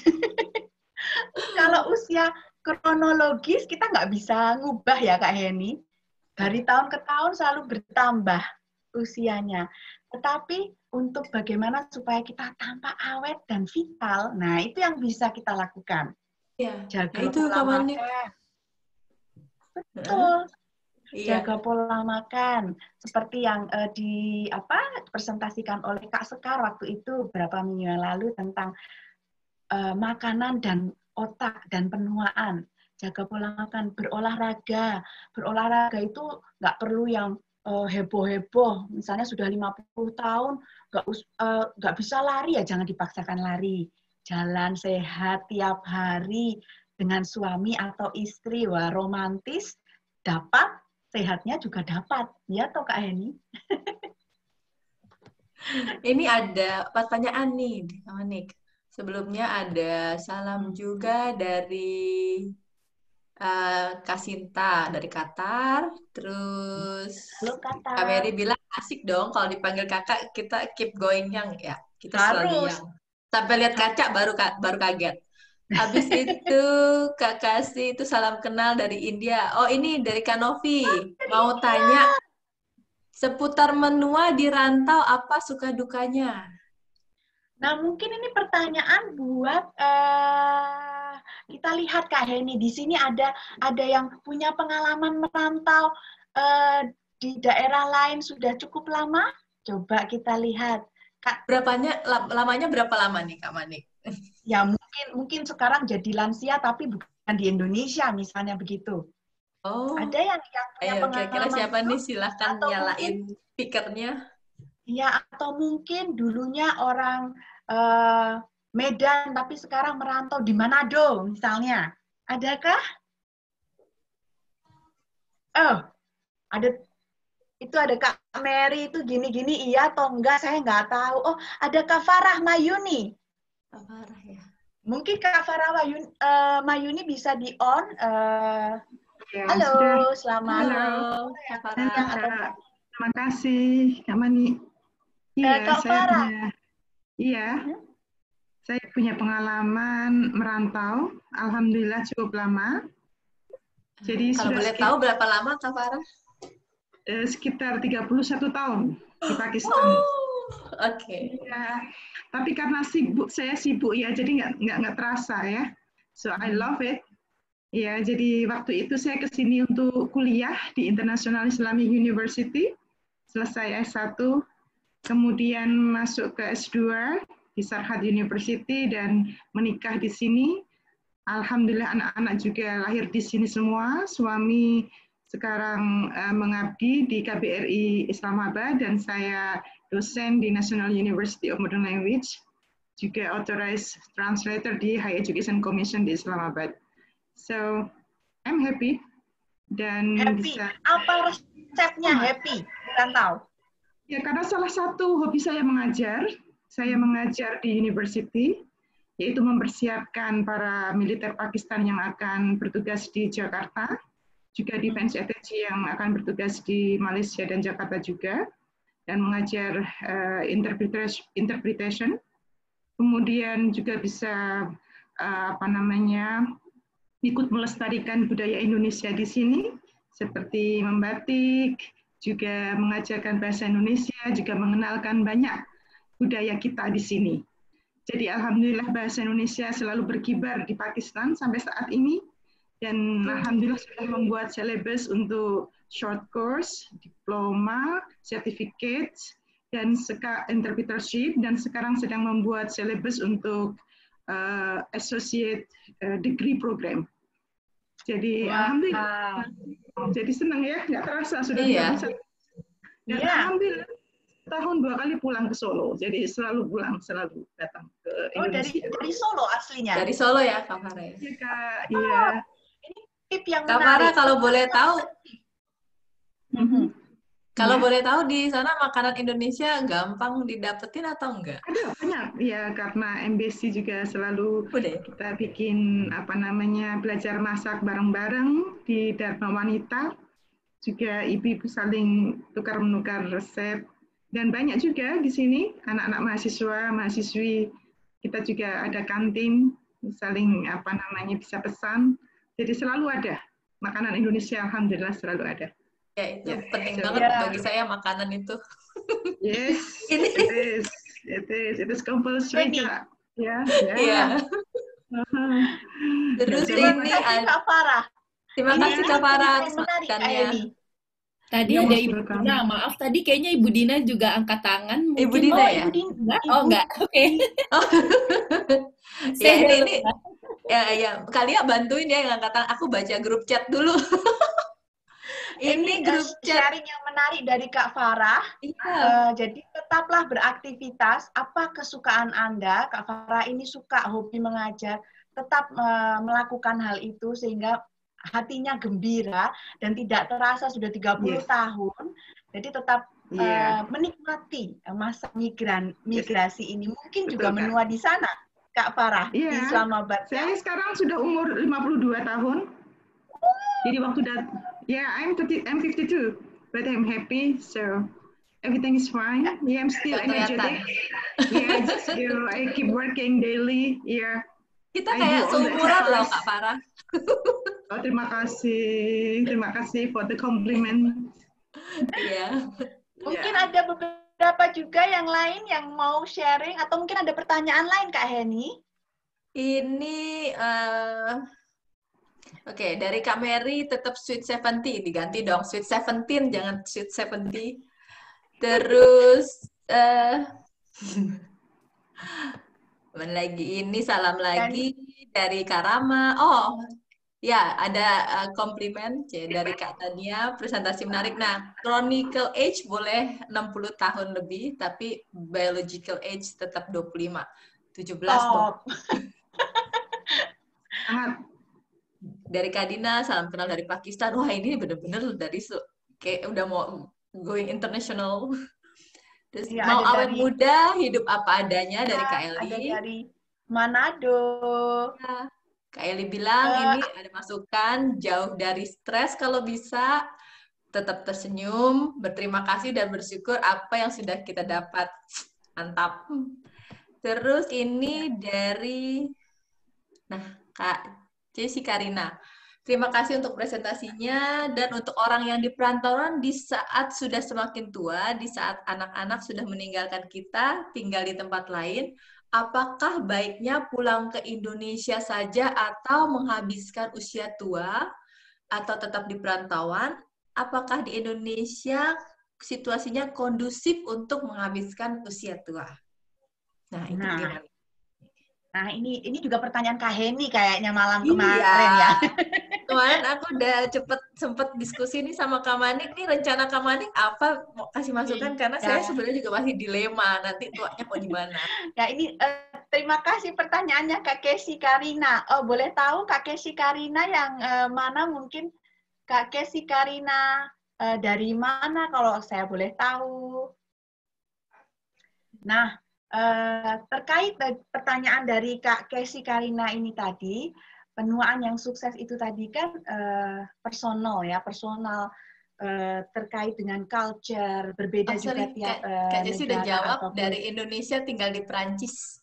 Kalau usia kronologis kita nggak bisa ngubah ya Kak Heni. Dari tahun ke tahun selalu bertambah usianya. Tetapi untuk bagaimana supaya kita tampak awet dan vital, nah itu yang bisa kita lakukan. Ya, nah Jaga itu pola Kak Mani. makan. Betul. Iya. Jaga pola makan seperti yang dipresentasikan oleh Kak Sekar waktu itu beberapa minggu yang lalu tentang makanan dan otak dan penuaan. Jaga pola makan, berolahraga. Berolahraga itu nggak perlu yang heboh-heboh. Misalnya sudah 50 tahun nggak bisa lari ya jangan dipaksakan lari. Jalan sehat tiap hari dengan suami atau istri, wah romantis, dapat, sehatnya juga dapat. Ya toh Kak Heni? Ini ada pertanyaan nih, Kak Manik. Sebelumnya ada salam juga dari Kak Sinta dari Qatar. Terus Halo Kata. Kak Mary bilang asik dong kalau dipanggil kakak kita keep going yang ya kita selalu Harus. yang. Sampai lihat kaca baru kaget. Habis itu Kak Kasih itu salam kenal dari India. Oh ini dari Kak Novi. Mau tanya seputar menua di rantau apa suka dukanya? Nah, mungkin ini pertanyaan buat kita lihat Kak Heni. Di sini ada yang punya pengalaman merantau di daerah lain sudah cukup lama. Coba kita lihat. Kak, Lamanya berapa lama nih Kak Manik? ya mungkin sekarang jadi lansia tapi bukan di Indonesia misalnya begitu. Oh, Ada yang punya ayo kira-kira pengalaman siapa itu? nih? Silahkan Atau nyalain speakernya. Ya, atau mungkin dulunya orang Medan tapi sekarang merantau di Manado misalnya. Adakah? Oh, ada Kak Mary itu gini-gini iya atau enggak saya nggak tahu. Oh, ada Kak Farah Mayuni. Kak Farah ya. Mungkin Kak Farah Mayuni bisa di on. Ya, Halo, sudah. selamat. Halo, Kak Farah. Terima kasih, Kak Mani. Iya, Kak Farah. Saya punya pengalaman merantau. Alhamdulillah cukup lama. Jadi kalau boleh tahu berapa lama Kak Farah? Sekitar 31 tahun di Pakistan. Oke. Ya, tapi karena saya sibuk ya, jadi nggak terasa ya. So I love it. Ya, jadi waktu itu saya ke sini untuk kuliah di International Islamic University. Selesai S1, kemudian masuk ke S2 di Sarhat University dan menikah di sini. Alhamdulillah anak-anak juga lahir di sini semua. Suami sekarang mengabdi di KBRI Islamabad dan saya dosen di National University of Modern Language, juga authorized translator di Higher Education Commission di Islamabad. So, I'm happy dan bisa. Apa resepnya happy? Bukan tahu. Ya, karena salah satu hobi saya mengajar. Saya mengajar di university, yaitu mempersiapkan para militer Pakistan yang akan bertugas di Jakarta, juga defense attaché yang akan bertugas di Malaysia dan Jakarta juga, dan mengajar interpretation. Kemudian juga bisa ikut melestarikan budaya Indonesia di sini, seperti membatik, juga mengajarkan bahasa Indonesia, juga mengenalkan banyak budaya kita di sini. Jadi alhamdulillah bahasa Indonesia selalu berkibar di Pakistan sampai saat ini, dan alhamdulillah sudah membuat syllabus untuk short course, diploma, certificate, dan interpretership, dan sekarang sedang membuat syllabus untuk associate degree program. Jadi alhamdulillah, jadi senang ya, nggak terasa sudah 3 bulan. Dan alhamdulillah tahun 2 kali pulang ke Solo, jadi selalu datang ke Indonesia. Dari Solo aslinya? Dari Solo ya, Kak Farah? Iya, Kak. Iya. Ini tip yang Kak menarik. Farah, kalau boleh tahu, kalau boleh tahu di sana makanan Indonesia gampang didapetin atau enggak? Ada banyak, ya, karena MBC juga selalu kita bikin belajar masak bareng-bareng di Dharma Wanita, juga ibu-ibu saling tukar-menukar resep. Dan banyak juga di sini anak-anak mahasiswa, mahasiswi, kita juga ada kantin, saling bisa pesan. Jadi selalu ada makanan Indonesia, alhamdulillah selalu ada. Ya, itu penting banget bagi saya makanan itu. Yes, it is compulsory, Kak. Ya. Terus ini Kak Farah. Terima kasih Kak Farah atas masukannya. Tadi ada Ibu Dina, maaf tadi kayaknya Ibu Dina juga angkat tangan. Ibu Dina ya? Ibu Dina. Oh enggak, oke. Ya ini ya kalian bantuin ya yang angkat tangan. Aku baca grup chat dulu. Ini grup sharing yang menarik dari Kak Farah. Jadi tetaplah beraktivitas. Apa kesukaan Anda? Kak Farah ini suka hobi mengajar. Tetap melakukan hal itu sehingga hatinya gembira dan tidak terasa sudah 30 tahun. Jadi tetap menikmati masa migrasi ini. Mungkin juga menua di sana, Kak Farah, di Islamabad. Saya sekarang sudah umur 52 tahun. Jadi waktu I'm 52, but I'm happy, so everything is fine. Yeah, I'm still energetic. Yeah, I keep working daily. Yeah. Kita kayak seumuran loh, Kak Farah. Oh, terima kasih for the compliment. Iya. Mungkin ada beberapa juga yang lain yang mau sharing atau mungkin ada pertanyaan lain Kak Heni? Ini Oke, dari Kak Mary tetap Sweet 70 diganti dong, Sweet 17 jangan Sweet 70. Terus ini salam lagi dari Karama. Oh, ya, ada komplimen dari Kak Tania, presentasi menarik. Nah, chronicle age boleh 60 tahun lebih, tapi biological age tetap 25. 17 Dari Kak Dina, salam kenal dari Pakistan. Wah, ini bener-bener dari kayak udah mau going international. Terus mau awet muda, hidup apa adanya dari Kak Eli. Ada dari Manado. Ya. Kak Eli bilang ini ada masukan, jauh dari stres kalau bisa, tetap tersenyum, berterima kasih dan bersyukur apa yang sudah kita dapat. Mantap. Terus ini dari Kak Jessy Karina. Terima kasih untuk presentasinya dan untuk orang yang di perantauan di saat sudah semakin tua, di saat anak-anak sudah meninggalkan kita, tinggal di tempat lain, apakah baiknya pulang ke Indonesia saja atau menghabiskan usia tua atau tetap di perantauan? Apakah di Indonesia situasinya kondusif untuk menghabiskan usia tua. Nah, itu Nah, gimana? nah ini juga pertanyaan Kak Heni kayaknya malam Iya. kemarin ya. Kemarin aku udah sempet diskusi nih sama Kak Manik nih, rencana Kak Manik apa, mau kasih masukan karena saya sebenarnya juga masih dilema nanti tuanya mau di mana. Ya ini terima kasih pertanyaannya Kak Kesi Karina. Oh, boleh tahu Kak Kesi Karina yang mana mungkin Kak Kesi Karina dari mana kalau saya boleh tahu? Nah, terkait pertanyaan dari Kak Kesi Karina ini tadi, penuaan yang sukses itu tadi kan personal ya, personal terkait dengan culture, berbeda juga tiap Kak Jessi udah negara jawab ataupun dari Indonesia tinggal di Prancis.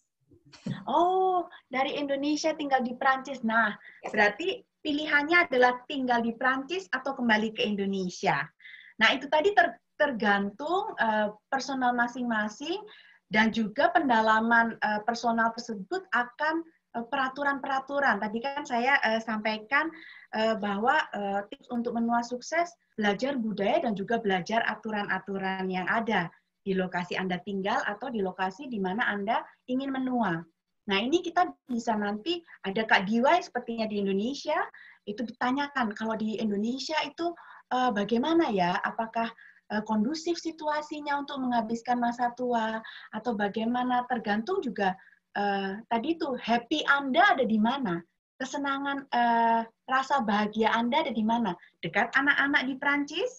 Oh, dari Indonesia tinggal di Prancis. Nah, berarti pilihannya adalah tinggal di Prancis atau kembali ke Indonesia. Nah, itu tadi tergantung personal masing-masing dan juga pendalaman personal tersebut akan peraturan-peraturan. Tadi kan saya sampaikan bahwa tips untuk menua sukses, belajar budaya dan juga belajar aturan-aturan yang ada di lokasi Anda tinggal atau di lokasi di mana Anda ingin menua. Nah, ini kita bisa nanti ada Kak Diwai sepertinya di Indonesia, itu ditanyakan kalau di Indonesia itu bagaimana ya, apakah kondusif situasinya untuk menghabiskan masa tua, atau bagaimana, tergantung juga tadi itu happy Anda ada di mana, kesenangan, rasa bahagia Anda ada di mana, dekat anak-anak di Prancis,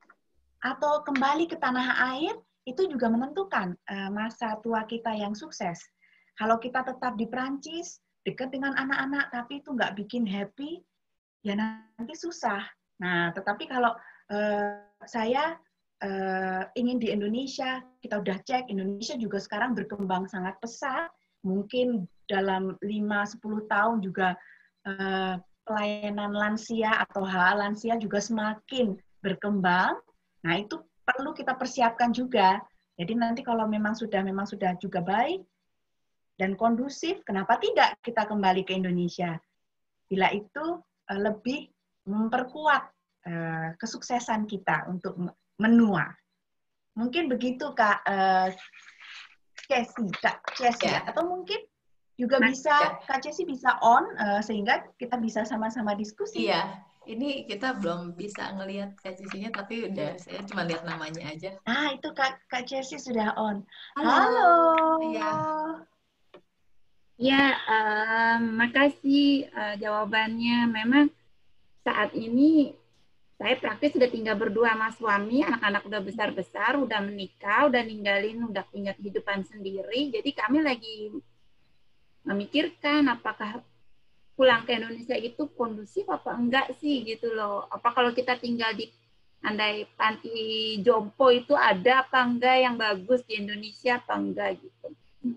atau kembali ke tanah air, itu juga menentukan masa tua kita yang sukses. Kalau kita tetap di Prancis, dekat dengan anak-anak, tapi itu nggak bikin happy, ya nanti susah. Nah, tetapi kalau saya ingin di Indonesia, kita udah cek, Indonesia juga sekarang berkembang sangat pesat, mungkin dalam 5-10 tahun juga pelayanan lansia atau hak lansia juga semakin berkembang. Nah, itu perlu kita persiapkan juga. Jadi nanti kalau memang sudah juga baik dan kondusif, kenapa tidak kita kembali ke Indonesia? Bila itu lebih memperkuat kesuksesan kita untuk menua. Mungkin begitu Kak Cesi, atau mungkin juga bisa Kak Cesi bisa on sehingga kita bisa sama-sama diskusi. Iya, ini kita belum bisa ngelihat Kak Cesinya, tapi udah saya cuma lihat namanya aja. Ah, itu Kak Cesi sudah on. Halo. Iya. Ya, makasih jawabannya. Memang saat ini saya praktis sudah tinggal berdua sama suami, anak-anak udah besar-besar, udah menikah, udah ninggalin, udah punya kehidupan sendiri. Jadi kami lagi memikirkan apakah pulang ke Indonesia itu kondusif apa enggak sih gitu loh. Apa kalau kita tinggal di andai panti jompo itu ada apa enggak yang bagus di Indonesia apa enggak gitu.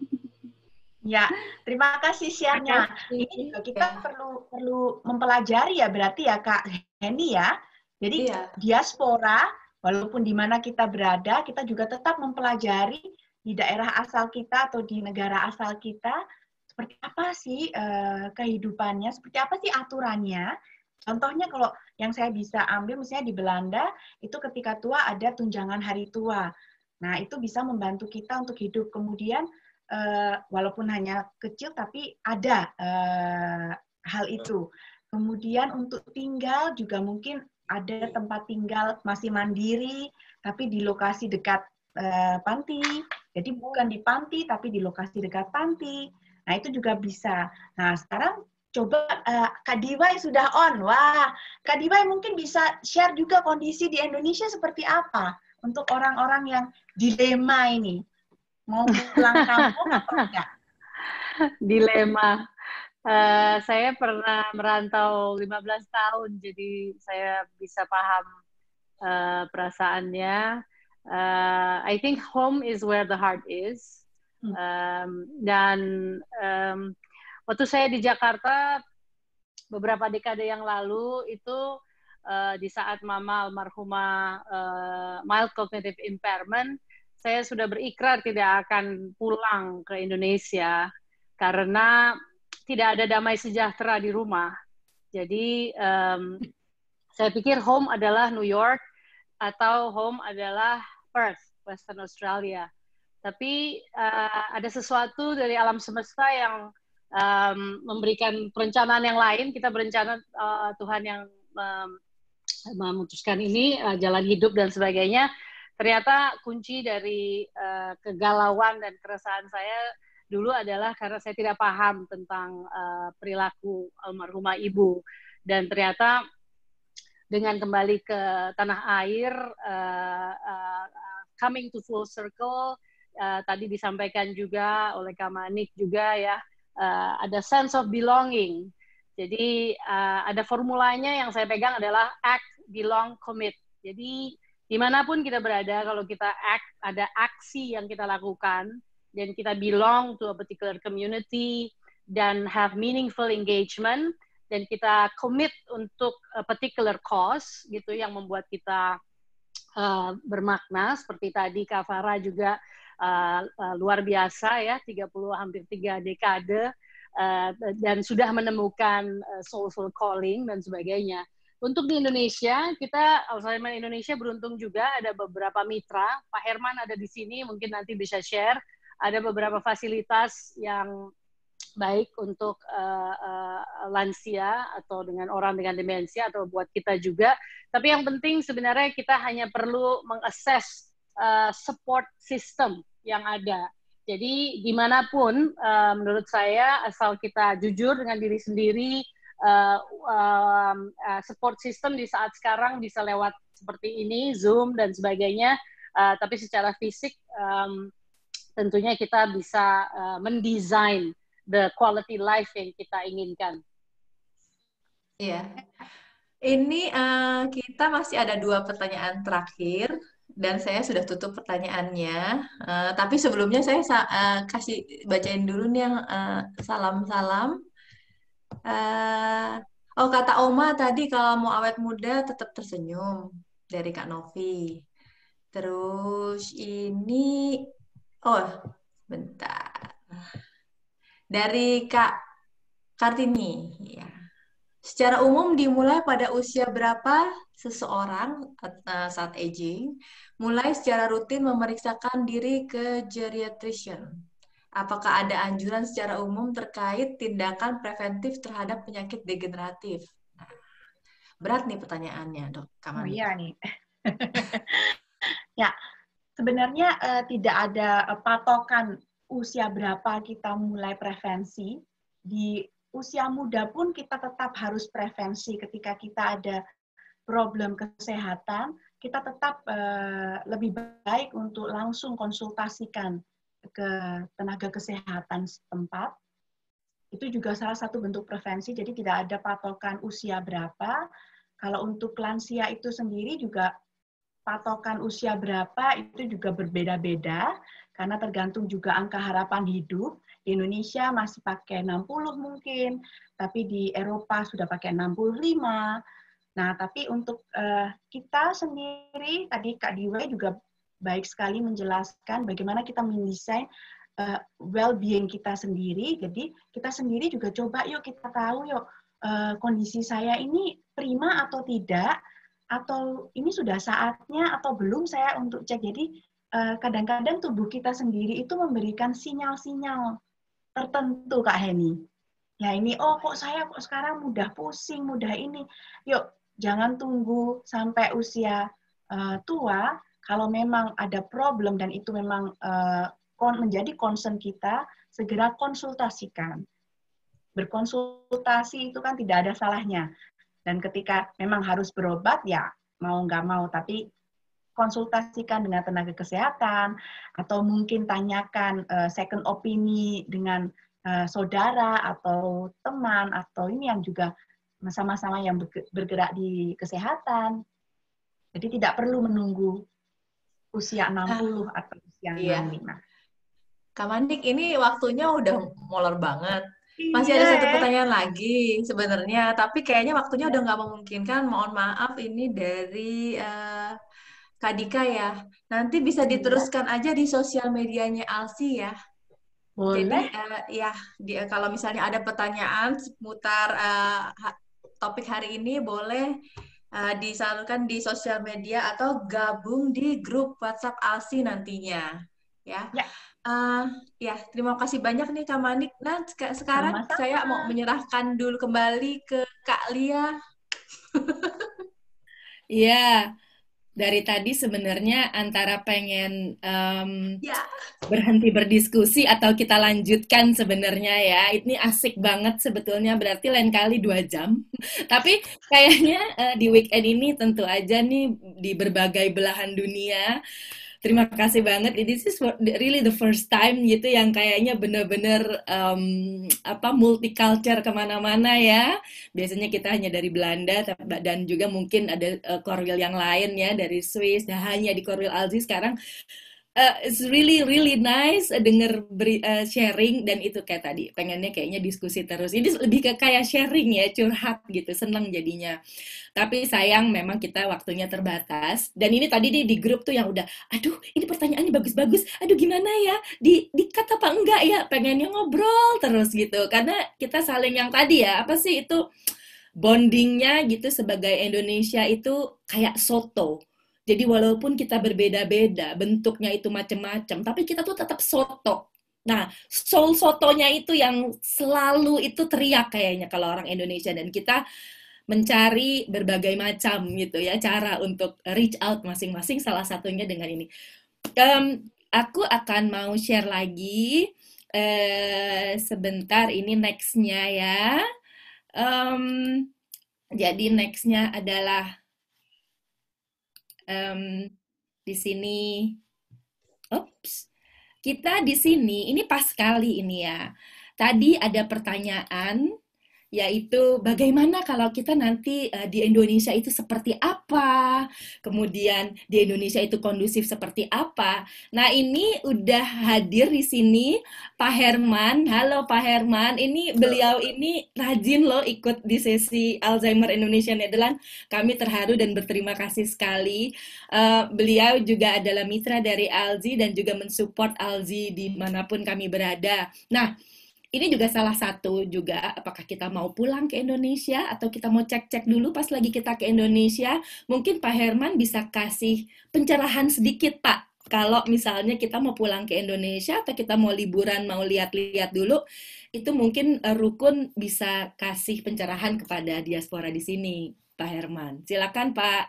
Ya, terima kasih share-nya. Ini juga kita perlu mempelajari ya berarti ya Kak Heni ya. Jadi diaspora, walaupun di mana kita berada, kita juga tetap mempelajari di daerah asal kita atau di negara asal kita, seperti apa sih kehidupannya, seperti apa sih aturannya. Contohnya kalau yang saya bisa ambil, misalnya di Belanda, itu ketika tua ada tunjangan hari tua. Nah, itu bisa membantu kita untuk hidup. Kemudian, walaupun hanya kecil, tapi ada hal itu. Kemudian untuk tinggal juga mungkin ada tempat tinggal masih mandiri, tapi di lokasi dekat panti. Jadi bukan di panti, tapi di lokasi dekat panti. Nah, itu juga bisa. Nah, sekarang coba Kak Diwai sudah on. Wah, Kak Diwai mungkin bisa share juga kondisi di Indonesia seperti apa untuk orang-orang yang dilema ini. Mau pulang kampung atau enggak? Dilema. Saya pernah merantau 15 tahun, jadi saya bisa paham perasaannya. I think home is where the heart is. Dan waktu saya di Jakarta beberapa dekade yang lalu itu di saat Mama almarhumah mild cognitive impairment, saya sudah berikrar tidak akan pulang ke Indonesia karena tidak ada damai sejahtera di rumah. Jadi saya pikir home adalah New York, atau home adalah Perth, Western Australia. Tapi ada sesuatu dari alam semesta yang memberikan perencanaan yang lain. Kita berencana Tuhan yang memutuskan ini, jalan hidup dan sebagainya. Ternyata kunci dari kegalauan dan keresahan saya dulu adalah karena saya tidak paham tentang perilaku almarhumah ibu. Dan ternyata dengan kembali ke tanah air, coming to full circle, tadi disampaikan juga oleh Kak Manik juga ya, ada sense of belonging. Jadi ada formulanya yang saya pegang adalah act, belong, commit. Jadi dimanapun kita berada, kalau kita act, ada aksi yang kita lakukan, dan kita belong to a particular community, dan have meaningful engagement, dan kita commit untuk a particular cause, gitu, yang membuat kita bermakna, seperti tadi Kak Farah juga luar biasa ya, 30 hampir 3 dekade, dan sudah menemukan soulful calling dan sebagainya. Untuk di Indonesia, kita Alzheimer Indonesia beruntung juga ada beberapa mitra. Pak Herman ada di sini, mungkin nanti bisa share. Ada beberapa fasilitas yang baik untuk lansia atau dengan orang dengan demensia atau buat kita juga. Tapi yang penting sebenarnya kita hanya perlu mengassess support system yang ada. Jadi dimanapun, menurut saya, asal kita jujur dengan diri sendiri, support system di saat sekarang bisa lewat seperti ini, Zoom dan sebagainya, tapi secara fisik tentunya kita bisa mendesain the quality life yang kita inginkan. Iya. Ini kita masih ada 2 pertanyaan terakhir dan saya sudah tutup pertanyaannya. Tapi sebelumnya saya kasih bacain dulu nih yang salam-salam. Kata Oma tadi kalau mau awet muda tetap tersenyum dari Kak Novi. Terus ini, bentar. Dari Kak Kartini. Ya. Secara umum dimulai pada usia berapa seseorang saat aging mulai secara rutin memeriksakan diri ke geriatrician? Apakah ada anjuran secara umum terkait tindakan preventif terhadap penyakit degeneratif? Nah, berat nih pertanyaannya, Dok. Oh iya nih. Ya, sebenarnya tidak ada patokan usia berapa kita mulai prevensi. Di usia muda pun kita tetap harus prevensi. Ketika kita ada problem kesehatan, kita tetap lebih baik untuk langsung konsultasikan ke tenaga kesehatan setempat. Itu juga salah satu bentuk prevensi, jadi tidak ada patokan usia berapa. Kalau untuk lansia itu sendiri juga patokan usia berapa itu juga berbeda-beda, karena tergantung juga angka harapan hidup. Di Indonesia masih pakai 60 mungkin, tapi di Eropa sudah pakai 65. Nah, tapi untuk kita sendiri, tadi Kak Diwe juga baik sekali menjelaskan bagaimana kita mendesain well-being kita sendiri. Jadi kita sendiri juga coba yuk kita tahu yuk kondisi saya ini prima atau tidak, atau ini sudah saatnya atau belum saya untuk cek. Jadi kadang-kadang tubuh kita sendiri itu memberikan sinyal-sinyal tertentu, Kak Heni. Ya ini, kok saya kok sekarang mudah pusing, mudah ini. Yuk, jangan tunggu sampai usia tua. Kalau memang ada problem dan itu memang menjadi concern kita, segera konsultasikan. Berkonsultasi itu kan tidak ada salahnya. Dan ketika memang harus berobat, ya mau nggak mau, tapi konsultasikan dengan tenaga kesehatan, atau mungkin tanyakan second opini dengan saudara atau teman, atau ini yang juga sama-sama yang bergerak di kesehatan. Jadi tidak perlu menunggu usia 60 atau usia 65. Kak Manik, ini waktunya udah molor banget. Masih ada 1 pertanyaan lagi sebenarnya, tapi kayaknya waktunya udah nggak memungkinkan. Mohon maaf ini dari Kak Dika ya. Nanti bisa diteruskan aja di sosial medianya Alsi ya. Boleh. Jadi kalau misalnya ada pertanyaan seputar topik hari ini, boleh disalurkan di sosial media atau gabung di grup WhatsApp ALSI nantinya. Ya. Ya, terima kasih banyak nih Kak Manik. Nah, sekarang Sama-sama. saya mau menyerahkan dulu kembali ke Kak Lia. Iya, dari tadi sebenarnya antara pengen berhenti berdiskusi atau kita lanjutkan sebenarnya ya. Ini asik banget sebetulnya, berarti lain kali 2 jam. Tapi kayaknya di weekend ini tentu aja nih di berbagai belahan dunia. Terima kasih banget. This is really the first time gitu yang kayaknya bener-bener multicultural kemana-mana ya. Biasanya kita hanya dari Belanda dan juga mungkin ada Korwil yang lain ya dari Swiss. Nah hanya di Korwil ALSI sekarang. It's really really nice denger sharing dan itu kayak tadi pengennya kayaknya diskusi terus. Ini lebih ke kayak sharing ya, curhat gitu, seneng jadinya. Tapi sayang memang kita waktunya terbatas. Dan ini tadi di grup tuh yang udah, aduh ini pertanyaannya bagus-bagus, aduh gimana ya, di-cut apa enggak ya, pengennya ngobrol terus gitu. Karena kita saling yang tadi ya, apa sih itu bondingnya gitu sebagai Indonesia itu kayak soto. Jadi walaupun kita berbeda-beda, bentuknya itu macam-macam, tapi kita tuh tetap soto. Nah, soul sotonya itu yang selalu itu teriak kayaknya kalau orang Indonesia, dan kita mencari berbagai macam gitu ya cara untuk reach out masing-masing, salah satunya dengan ini. Aku akan mau share lagi sebentar, ini next-nya ya. Jadi next-nya adalah di sini. Kita di sini, ini pas sekali ini ya. Tadi ada pertanyaan, yaitu bagaimana kalau kita nanti di Indonesia itu seperti apa, kemudian di Indonesia itu kondusif seperti apa. Nah ini udah hadir di sini Pak Herman. Halo Pak Herman, ini beliau ini rajin loh ikut di sesi Alzheimer Indonesia Nederland. Kami terharu dan berterima kasih sekali. Beliau juga adalah mitra dari ALSI dan juga mensupport ALSI dimanapun kami berada. Nah, ini juga salah satu juga, apakah kita mau pulang ke Indonesia atau kita mau cek-cek dulu pas lagi kita ke Indonesia. Mungkin Pak Herman bisa kasih pencerahan sedikit Pak, kalau misalnya kita mau pulang ke Indonesia atau kita mau liburan, mau lihat-lihat dulu, itu mungkin Rukun bisa kasih pencerahan kepada diaspora di sini, Pak Herman. Silakan Pak.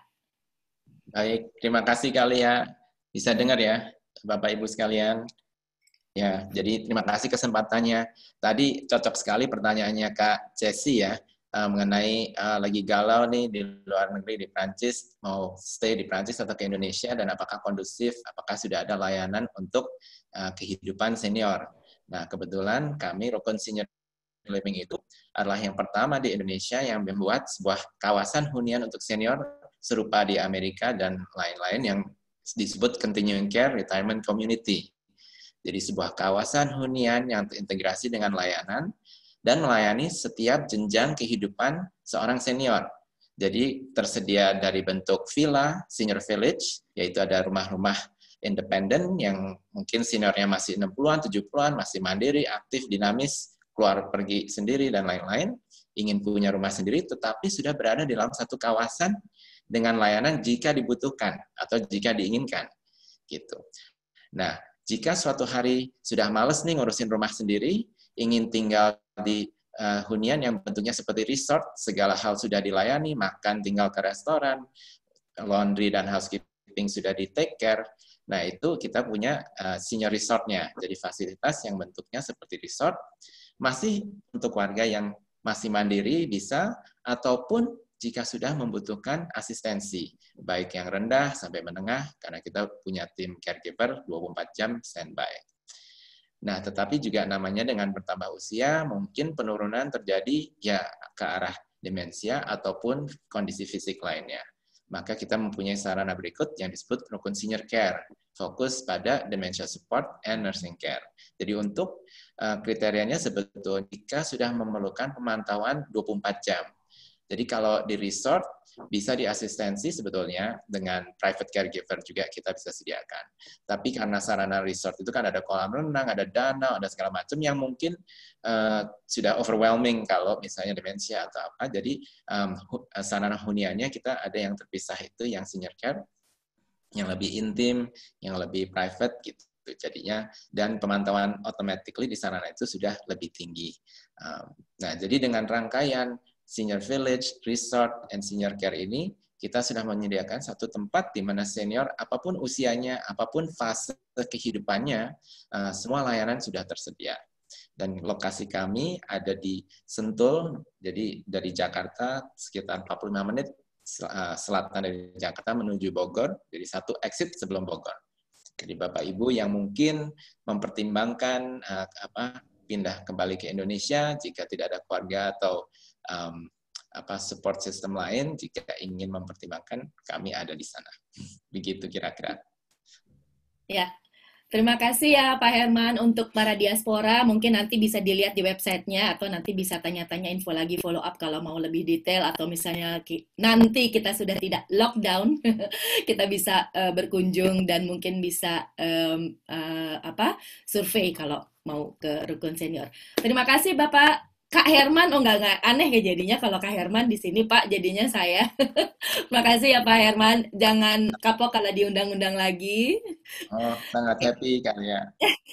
Baik, terima kasih kali ya. Bisa dengar ya, Bapak Ibu sekalian. Ya, jadi terima kasih kesempatannya. Tadi cocok sekali pertanyaannya Kak Cesi ya, mengenai lagi galau nih di luar negeri di Prancis, mau stay di Prancis atau ke Indonesia, dan apakah kondusif, apakah sudah ada layanan untuk kehidupan senior. Nah, kebetulan kami Rukun Senior Living itu adalah yang pertama di Indonesia yang membuat sebuah kawasan hunian untuk senior serupa di Amerika dan lain-lain yang disebut Continuing Care Retirement Community. Jadi sebuah kawasan hunian yang terintegrasi dengan layanan dan melayani setiap jenjang kehidupan seorang senior. Jadi tersedia dari bentuk villa, senior village, yaitu ada rumah-rumah independen yang mungkin seniornya masih 60-an, 70-an, masih mandiri, aktif, dinamis, keluar pergi sendiri, dan lain-lain, ingin punya rumah sendiri, tetapi sudah berada di dalam satu kawasan dengan layanan jika dibutuhkan atau jika diinginkan. Gitu. Nah, jika suatu hari sudah males nih ngurusin rumah sendiri, ingin tinggal di hunian yang bentuknya seperti resort, segala hal sudah dilayani, makan tinggal ke restoran, laundry dan housekeeping sudah di take care. Nah, itu kita punya senior resortnya. Jadi fasilitas yang bentuknya seperti resort, masih untuk warga yang masih mandiri bisa, ataupun jika sudah membutuhkan asistensi, baik yang rendah sampai menengah, karena kita punya tim caregiver 24 jam standby. Nah, tetapi juga namanya dengan bertambah usia, mungkin penurunan terjadi ya ke arah demensia ataupun kondisi fisik lainnya. Maka kita mempunyai sarana berikut yang disebut Rukun Senior Care, fokus pada dementia support and nursing care. Jadi untuk kriterianya sebetulnya jika sudah memerlukan pemantauan 24 jam, Jadi kalau di resort bisa diasistensi sebetulnya dengan private caregiver juga kita bisa sediakan. Tapi karena sarana resort itu kan ada kolam renang, ada danau, ada segala macam yang mungkin sudah overwhelming kalau misalnya demensia atau apa. Jadi sarana huniannya kita ada yang terpisah itu yang senior care, yang lebih intim, yang lebih private gitu. Jadinya dan pemantauan automatically di sarana itu sudah lebih tinggi. Nah, jadi dengan rangkaian senior village, resort, and senior care ini, kita sudah menyediakan satu tempat di mana senior, apapun usianya, apapun fase kehidupannya, semua layanan sudah tersedia. Dan lokasi kami ada di Sentul, jadi dari Jakarta sekitar 45 menit selatan dari Jakarta menuju Bogor, jadi satu exit sebelum Bogor. Jadi Bapak Ibu yang mungkin mempertimbangkan pindah kembali ke Indonesia jika tidak ada keluarga atau support system lain, jika ingin mempertimbangkan, kami ada di sana. Begitu kira-kira. Ya, terima kasih ya Pak Herman untuk para diaspora. Mungkin nanti bisa dilihat di websitenya atau nanti bisa tanya-tanya info lagi, follow up kalau mau lebih detail, atau misalnya nanti kita sudah tidak lockdown, kita bisa berkunjung dan mungkin bisa survei kalau mau ke Rukun Senior. Terima kasih Bapak. Kak Herman, enggak aneh ya jadinya kalau Kak Herman di sini Pak, jadinya saya. Makasih ya Pak Herman, jangan kapok kalau diundang-undang lagi. Oh, sangat happy kali ya.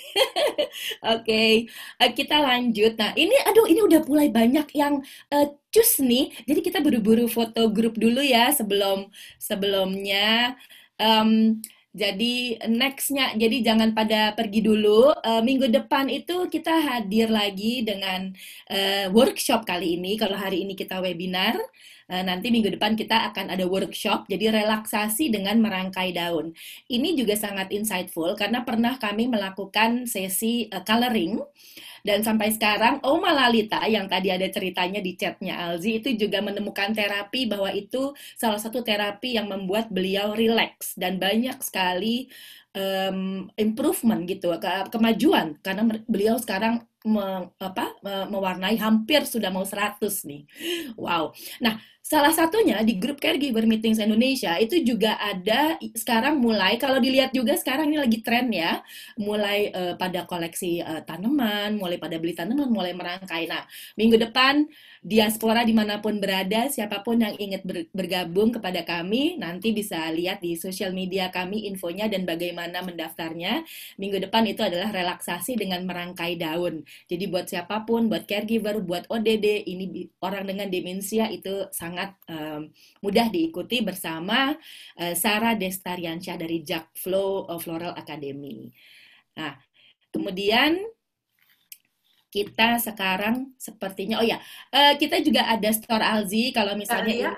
Oke, kita lanjut. Nah, ini udah mulai banyak yang cus nih. Jadi kita buru-buru foto grup dulu ya sebelumnya. Jadi next-nya, jadi jangan pada pergi dulu. Minggu depan itu kita hadir lagi dengan workshop kali ini. Kalau hari ini kita webinar, nanti minggu depan kita akan ada workshop, jadi relaksasi dengan merangkai daun. Ini juga sangat insightful karena pernah kami melakukan sesi coloring. Dan sampai sekarang, Oma Lalita yang tadi ada ceritanya di chatnya Alzi, itu juga menemukan terapi bahwa itu salah satu terapi yang membuat beliau relax. Dan banyak sekali improvement gitu, kemajuan. Karena beliau sekarang mewarnai hampir sudah mau 100 nih. Wow. Nah, salah satunya di grup Caregiver Meetings Indonesia itu juga ada sekarang mulai, kalau dilihat juga sekarang ini lagi tren ya, mulai pada koleksi tanaman, mulai pada beli tanaman, mulai merangkai. Nah, minggu depan diaspora dimanapun berada, siapapun yang ingin bergabung kepada kami, nanti bisa lihat di sosial media kami infonya dan bagaimana mendaftarnya. Minggu depan itu adalah relaksasi dengan merangkai daun. Jadi buat siapapun, buat caregiver, buat ODD, ini orang dengan demensia itu sangat mudah diikuti bersama Sarah Destariansyah dari Jack Flow Floral Academy. Nah, kemudian kita sekarang sepertinya, kita juga ada store Alzi kalau misalnya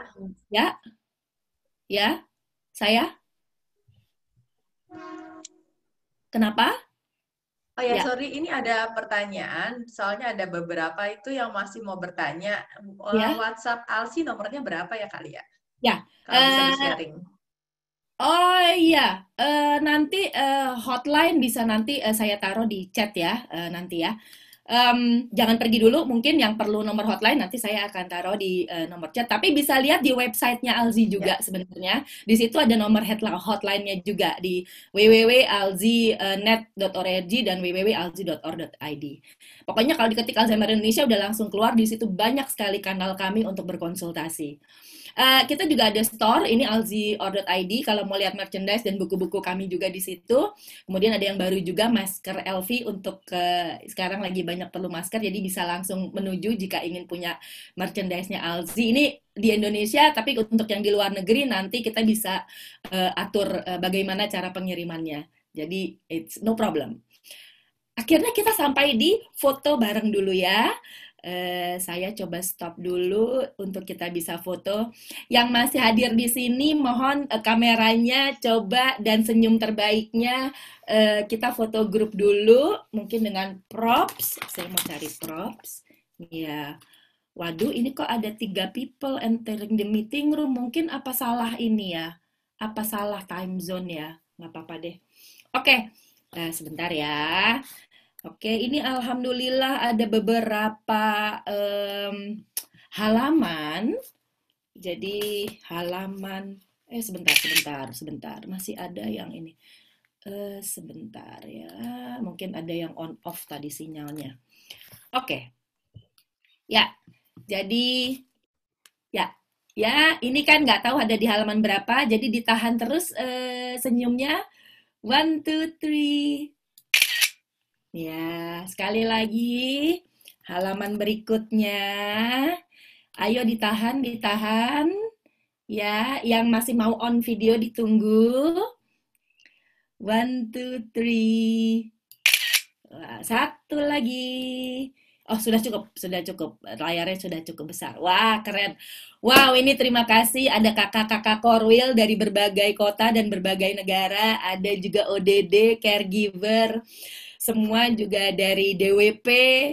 ya, saya kenapa? Oh ya, sorry, ini ada pertanyaan, soalnya ada beberapa itu yang masih mau bertanya. WhatsApp Alzi nomornya berapa ya kali ya? Ya. Kalau bisa di-sharing. Oh iya, nanti hotline bisa nanti saya taruh di chat ya, nanti ya. Jangan pergi dulu, mungkin yang perlu nomor hotline nanti saya akan taruh di nomor chat. Tapi bisa lihat di websitenya Alzi juga sebenarnya. Di situ ada nomor hotline-nya juga di www.alzi.net.org dan www.alzi.org.id. Pokoknya kalau diketik Alzheimer Indonesia udah langsung keluar, di situ banyak sekali kanal kami untuk berkonsultasi. Kita juga ada store, ini alzi.org.id, kalau mau lihat merchandise dan buku-buku kami juga di situ. Kemudian ada yang baru juga, masker LV untuk sekarang lagi banyak perlu masker, jadi bisa langsung menuju jika ingin punya merchandise-nya Alzi. Ini di Indonesia, tapi untuk yang di luar negeri nanti kita bisa atur bagaimana cara pengirimannya. Jadi it's no problem. Akhirnya kita sampai di foto bareng dulu ya. Saya coba stop dulu untuk kita bisa foto. Yang masih hadir di sini, mohon kameranya coba dan senyum terbaiknya. Kita foto grup dulu, mungkin dengan props. Saya mau cari props. Ya, waduh, ini kok ada 3 people entering the meeting room. Mungkin apa salah ini ya? Apa salah time zone ya? Nggak apa-apa deh. Oke, sebentar ya. Oke, ini alhamdulillah ada beberapa halaman Jadi halaman, sebentar, masih ada yang ini. Sebentar ya, mungkin ada yang on off tadi sinyalnya. Oke. Ya, jadi ya ini kan nggak tahu ada di halaman berapa, jadi ditahan terus senyumnya. 1, 2, 3. Ya, sekali lagi halaman berikutnya. Ayo ditahan. Ya, yang masih mau on video ditunggu. 1, 2, 3. Wah, satu lagi. Oh, sudah cukup. Layarnya sudah cukup besar. Wah, keren. Wow, ini terima kasih. Ada kakak-kakak Korwil dari berbagai kota dan berbagai negara. Ada juga ODD, caregiver. Semua juga dari DWP,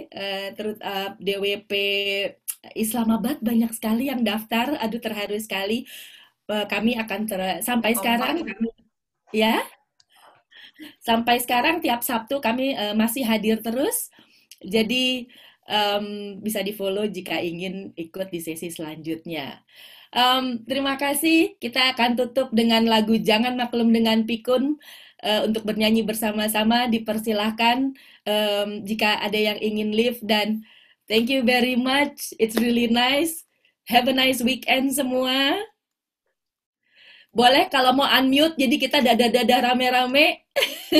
DWP Islamabad banyak sekali yang daftar. Aduh, terharu sekali. Kami akan sampai sekarang, ya. Sampai sekarang tiap Sabtu kami masih hadir terus. Jadi bisa di-follow jika ingin ikut di sesi selanjutnya. Terima kasih. Kita akan tutup dengan lagu Jangan Maklum dengan Pikun. Untuk bernyanyi bersama-sama dipersilahkan jika ada yang ingin live, dan thank you very much. It's really nice. Have a nice weekend semua. Boleh kalau mau unmute, jadi kita dada-dada rame-rame.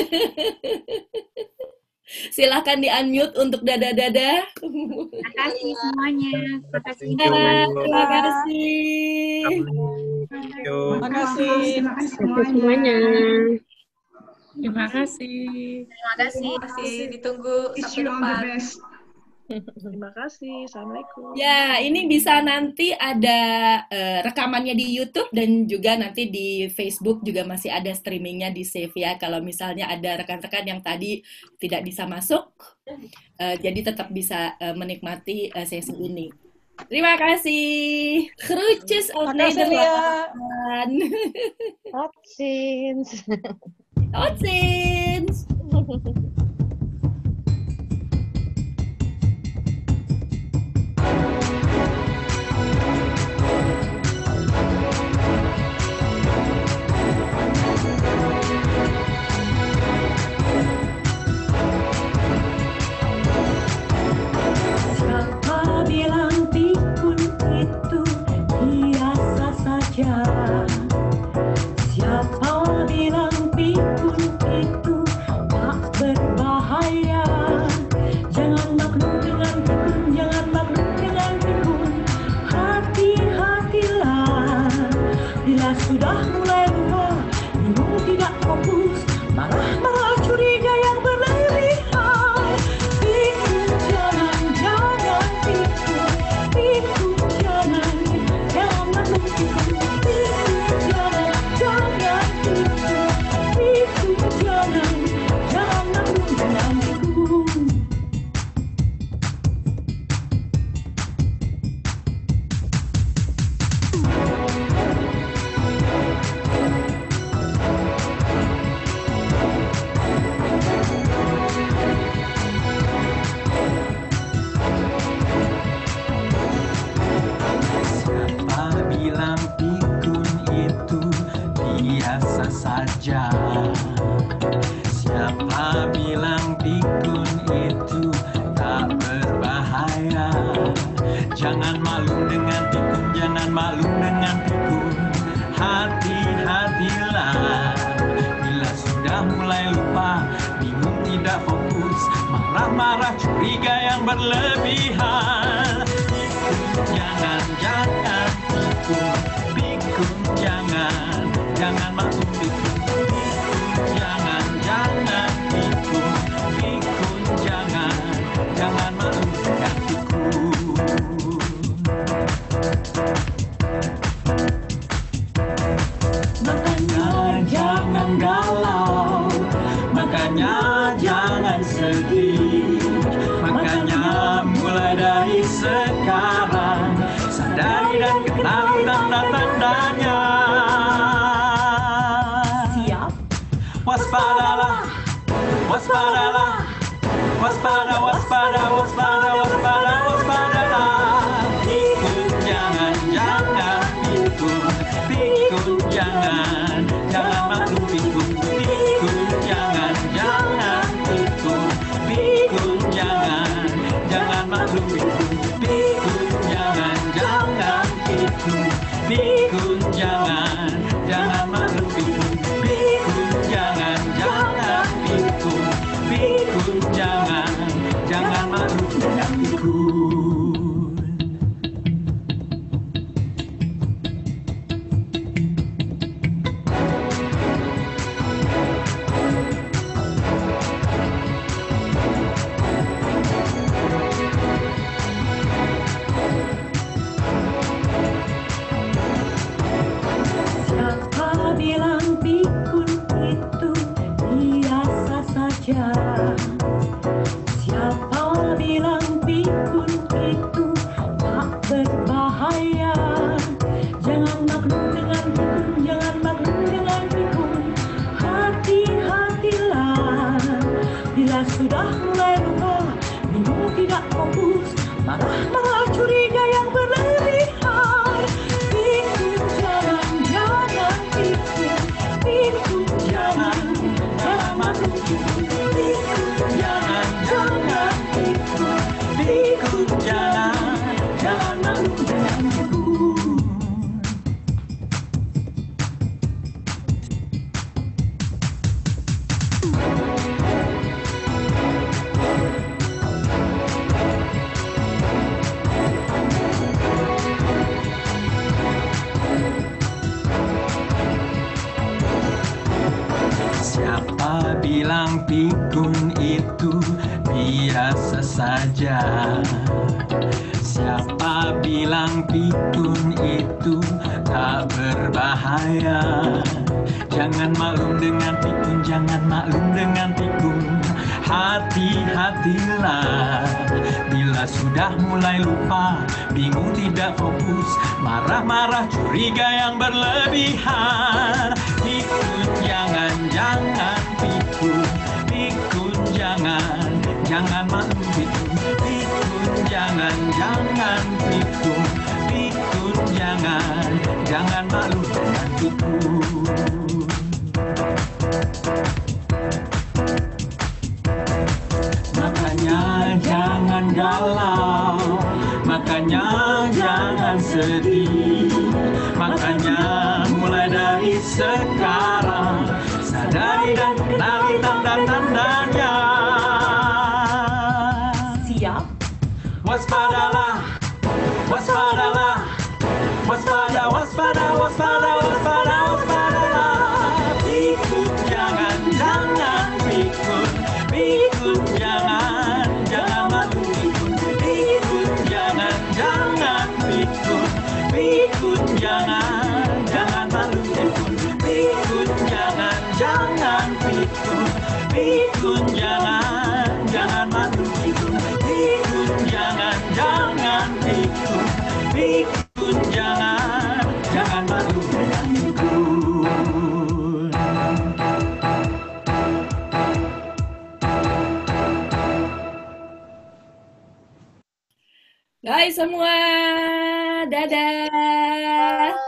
Silakan di-unmute untuk dada-dada. Terima kasih semuanya. Terima kasih. Terima kasih. Terima kasih semuanya. Terima kasih. Terima kasih. Ditunggu Sabtu depan. Terima kasih. Assalamualaikum. Ya, ini bisa nanti ada rekamannya di YouTube dan juga nanti di Facebook juga masih ada streamingnya di save ya. Kalau misalnya ada rekan-rekan yang tadi tidak bisa masuk, jadi tetap bisa menikmati sesi ini. Terima kasih. Groetjes uit Nederland. Tot ziens. Tot ziens. Siapa bilang pikun itu biasa saja? Siapa bilang pikun itu tak berbahaya? Jangan maklum dengan pikun, jangan maklum dengan pikun. Hati-hatilah, bila sudah mulai lupa, bingung tidak fokus, malah curiga yang berlebihan. Pikun jangan pikun, pikun jangan maklum pikun, pikun jangan pikun, pikun jangan maklum dengan pikun. Siapa bilang pikun itu biasa saja? Siapa bilang pikun itu tak berbahaya? Jangan malu dengan pikun, jangan malu dengan pikun. Hati-hatilah, bila sudah mulai lupa, bingung tidak fokus, marah-marah curiga yang berlebihan. Pikun jangan pikun, pikun jangan maklum pikun, pikun jangan pikun, pikun jangan maklum dengan pikun. Makanya jangan galau, makanya jangan sedih, makanya mulai dari sekarang sadari dan kenali tanda-tandanya. Siap. Waspadalah, waspadalah, waspadalah. Pikun jangan pikun jangan maklum pikun, pikun jangan pikun, pikun jangan maklum pikun, pikun jangan pikun, pikun jangan maklum pikun, pikun jangan pikun, pikun jangan maklum pikun. Siapa bilang pikun itu tak berbahaya? Jangan maklum dengan pikun, jangan maklum dengan pikun. Hati-hatilah, bila sudah mulai lupa, bingung tidak fokus, marah-marah curiga yang berlebihan. Pikun jangan pikun, pikun jangan maklum pikun. Pikun jangan malu dengan pikun. Siapa bilang pikun itu biasa saja? Siapa bilang pikun itu tak berbahaya? Jangan maklum dengan pikun, jangan maklum dengan pikun. Hati-hatilah, bila sudah mulai lupa, bingung tidak fokus, marah-marah curiga yang berlebihan. Pikun jangan pikun, pikun jangan maklum pikun, pikun jangan pikun, pikun jangan maklum dengan pikun. Makanya jangan galau, makanya jangan sedih, makanya mulai dari sekarang sadari dan kenali tanda-tandanya. Siap? Waspadalah, waspadalah, waspada, waspada, waspada, waspada, waspadalah. Pikun jangan pikun, pikun jangan malu pikun, pikun jangan pikun, pikun jangan malu pikun, pikun jangan pikun, pikun jangan malu pikun, pikun jangan pikun, pikun jangan malu dengan pikun. Guys semua, dadah.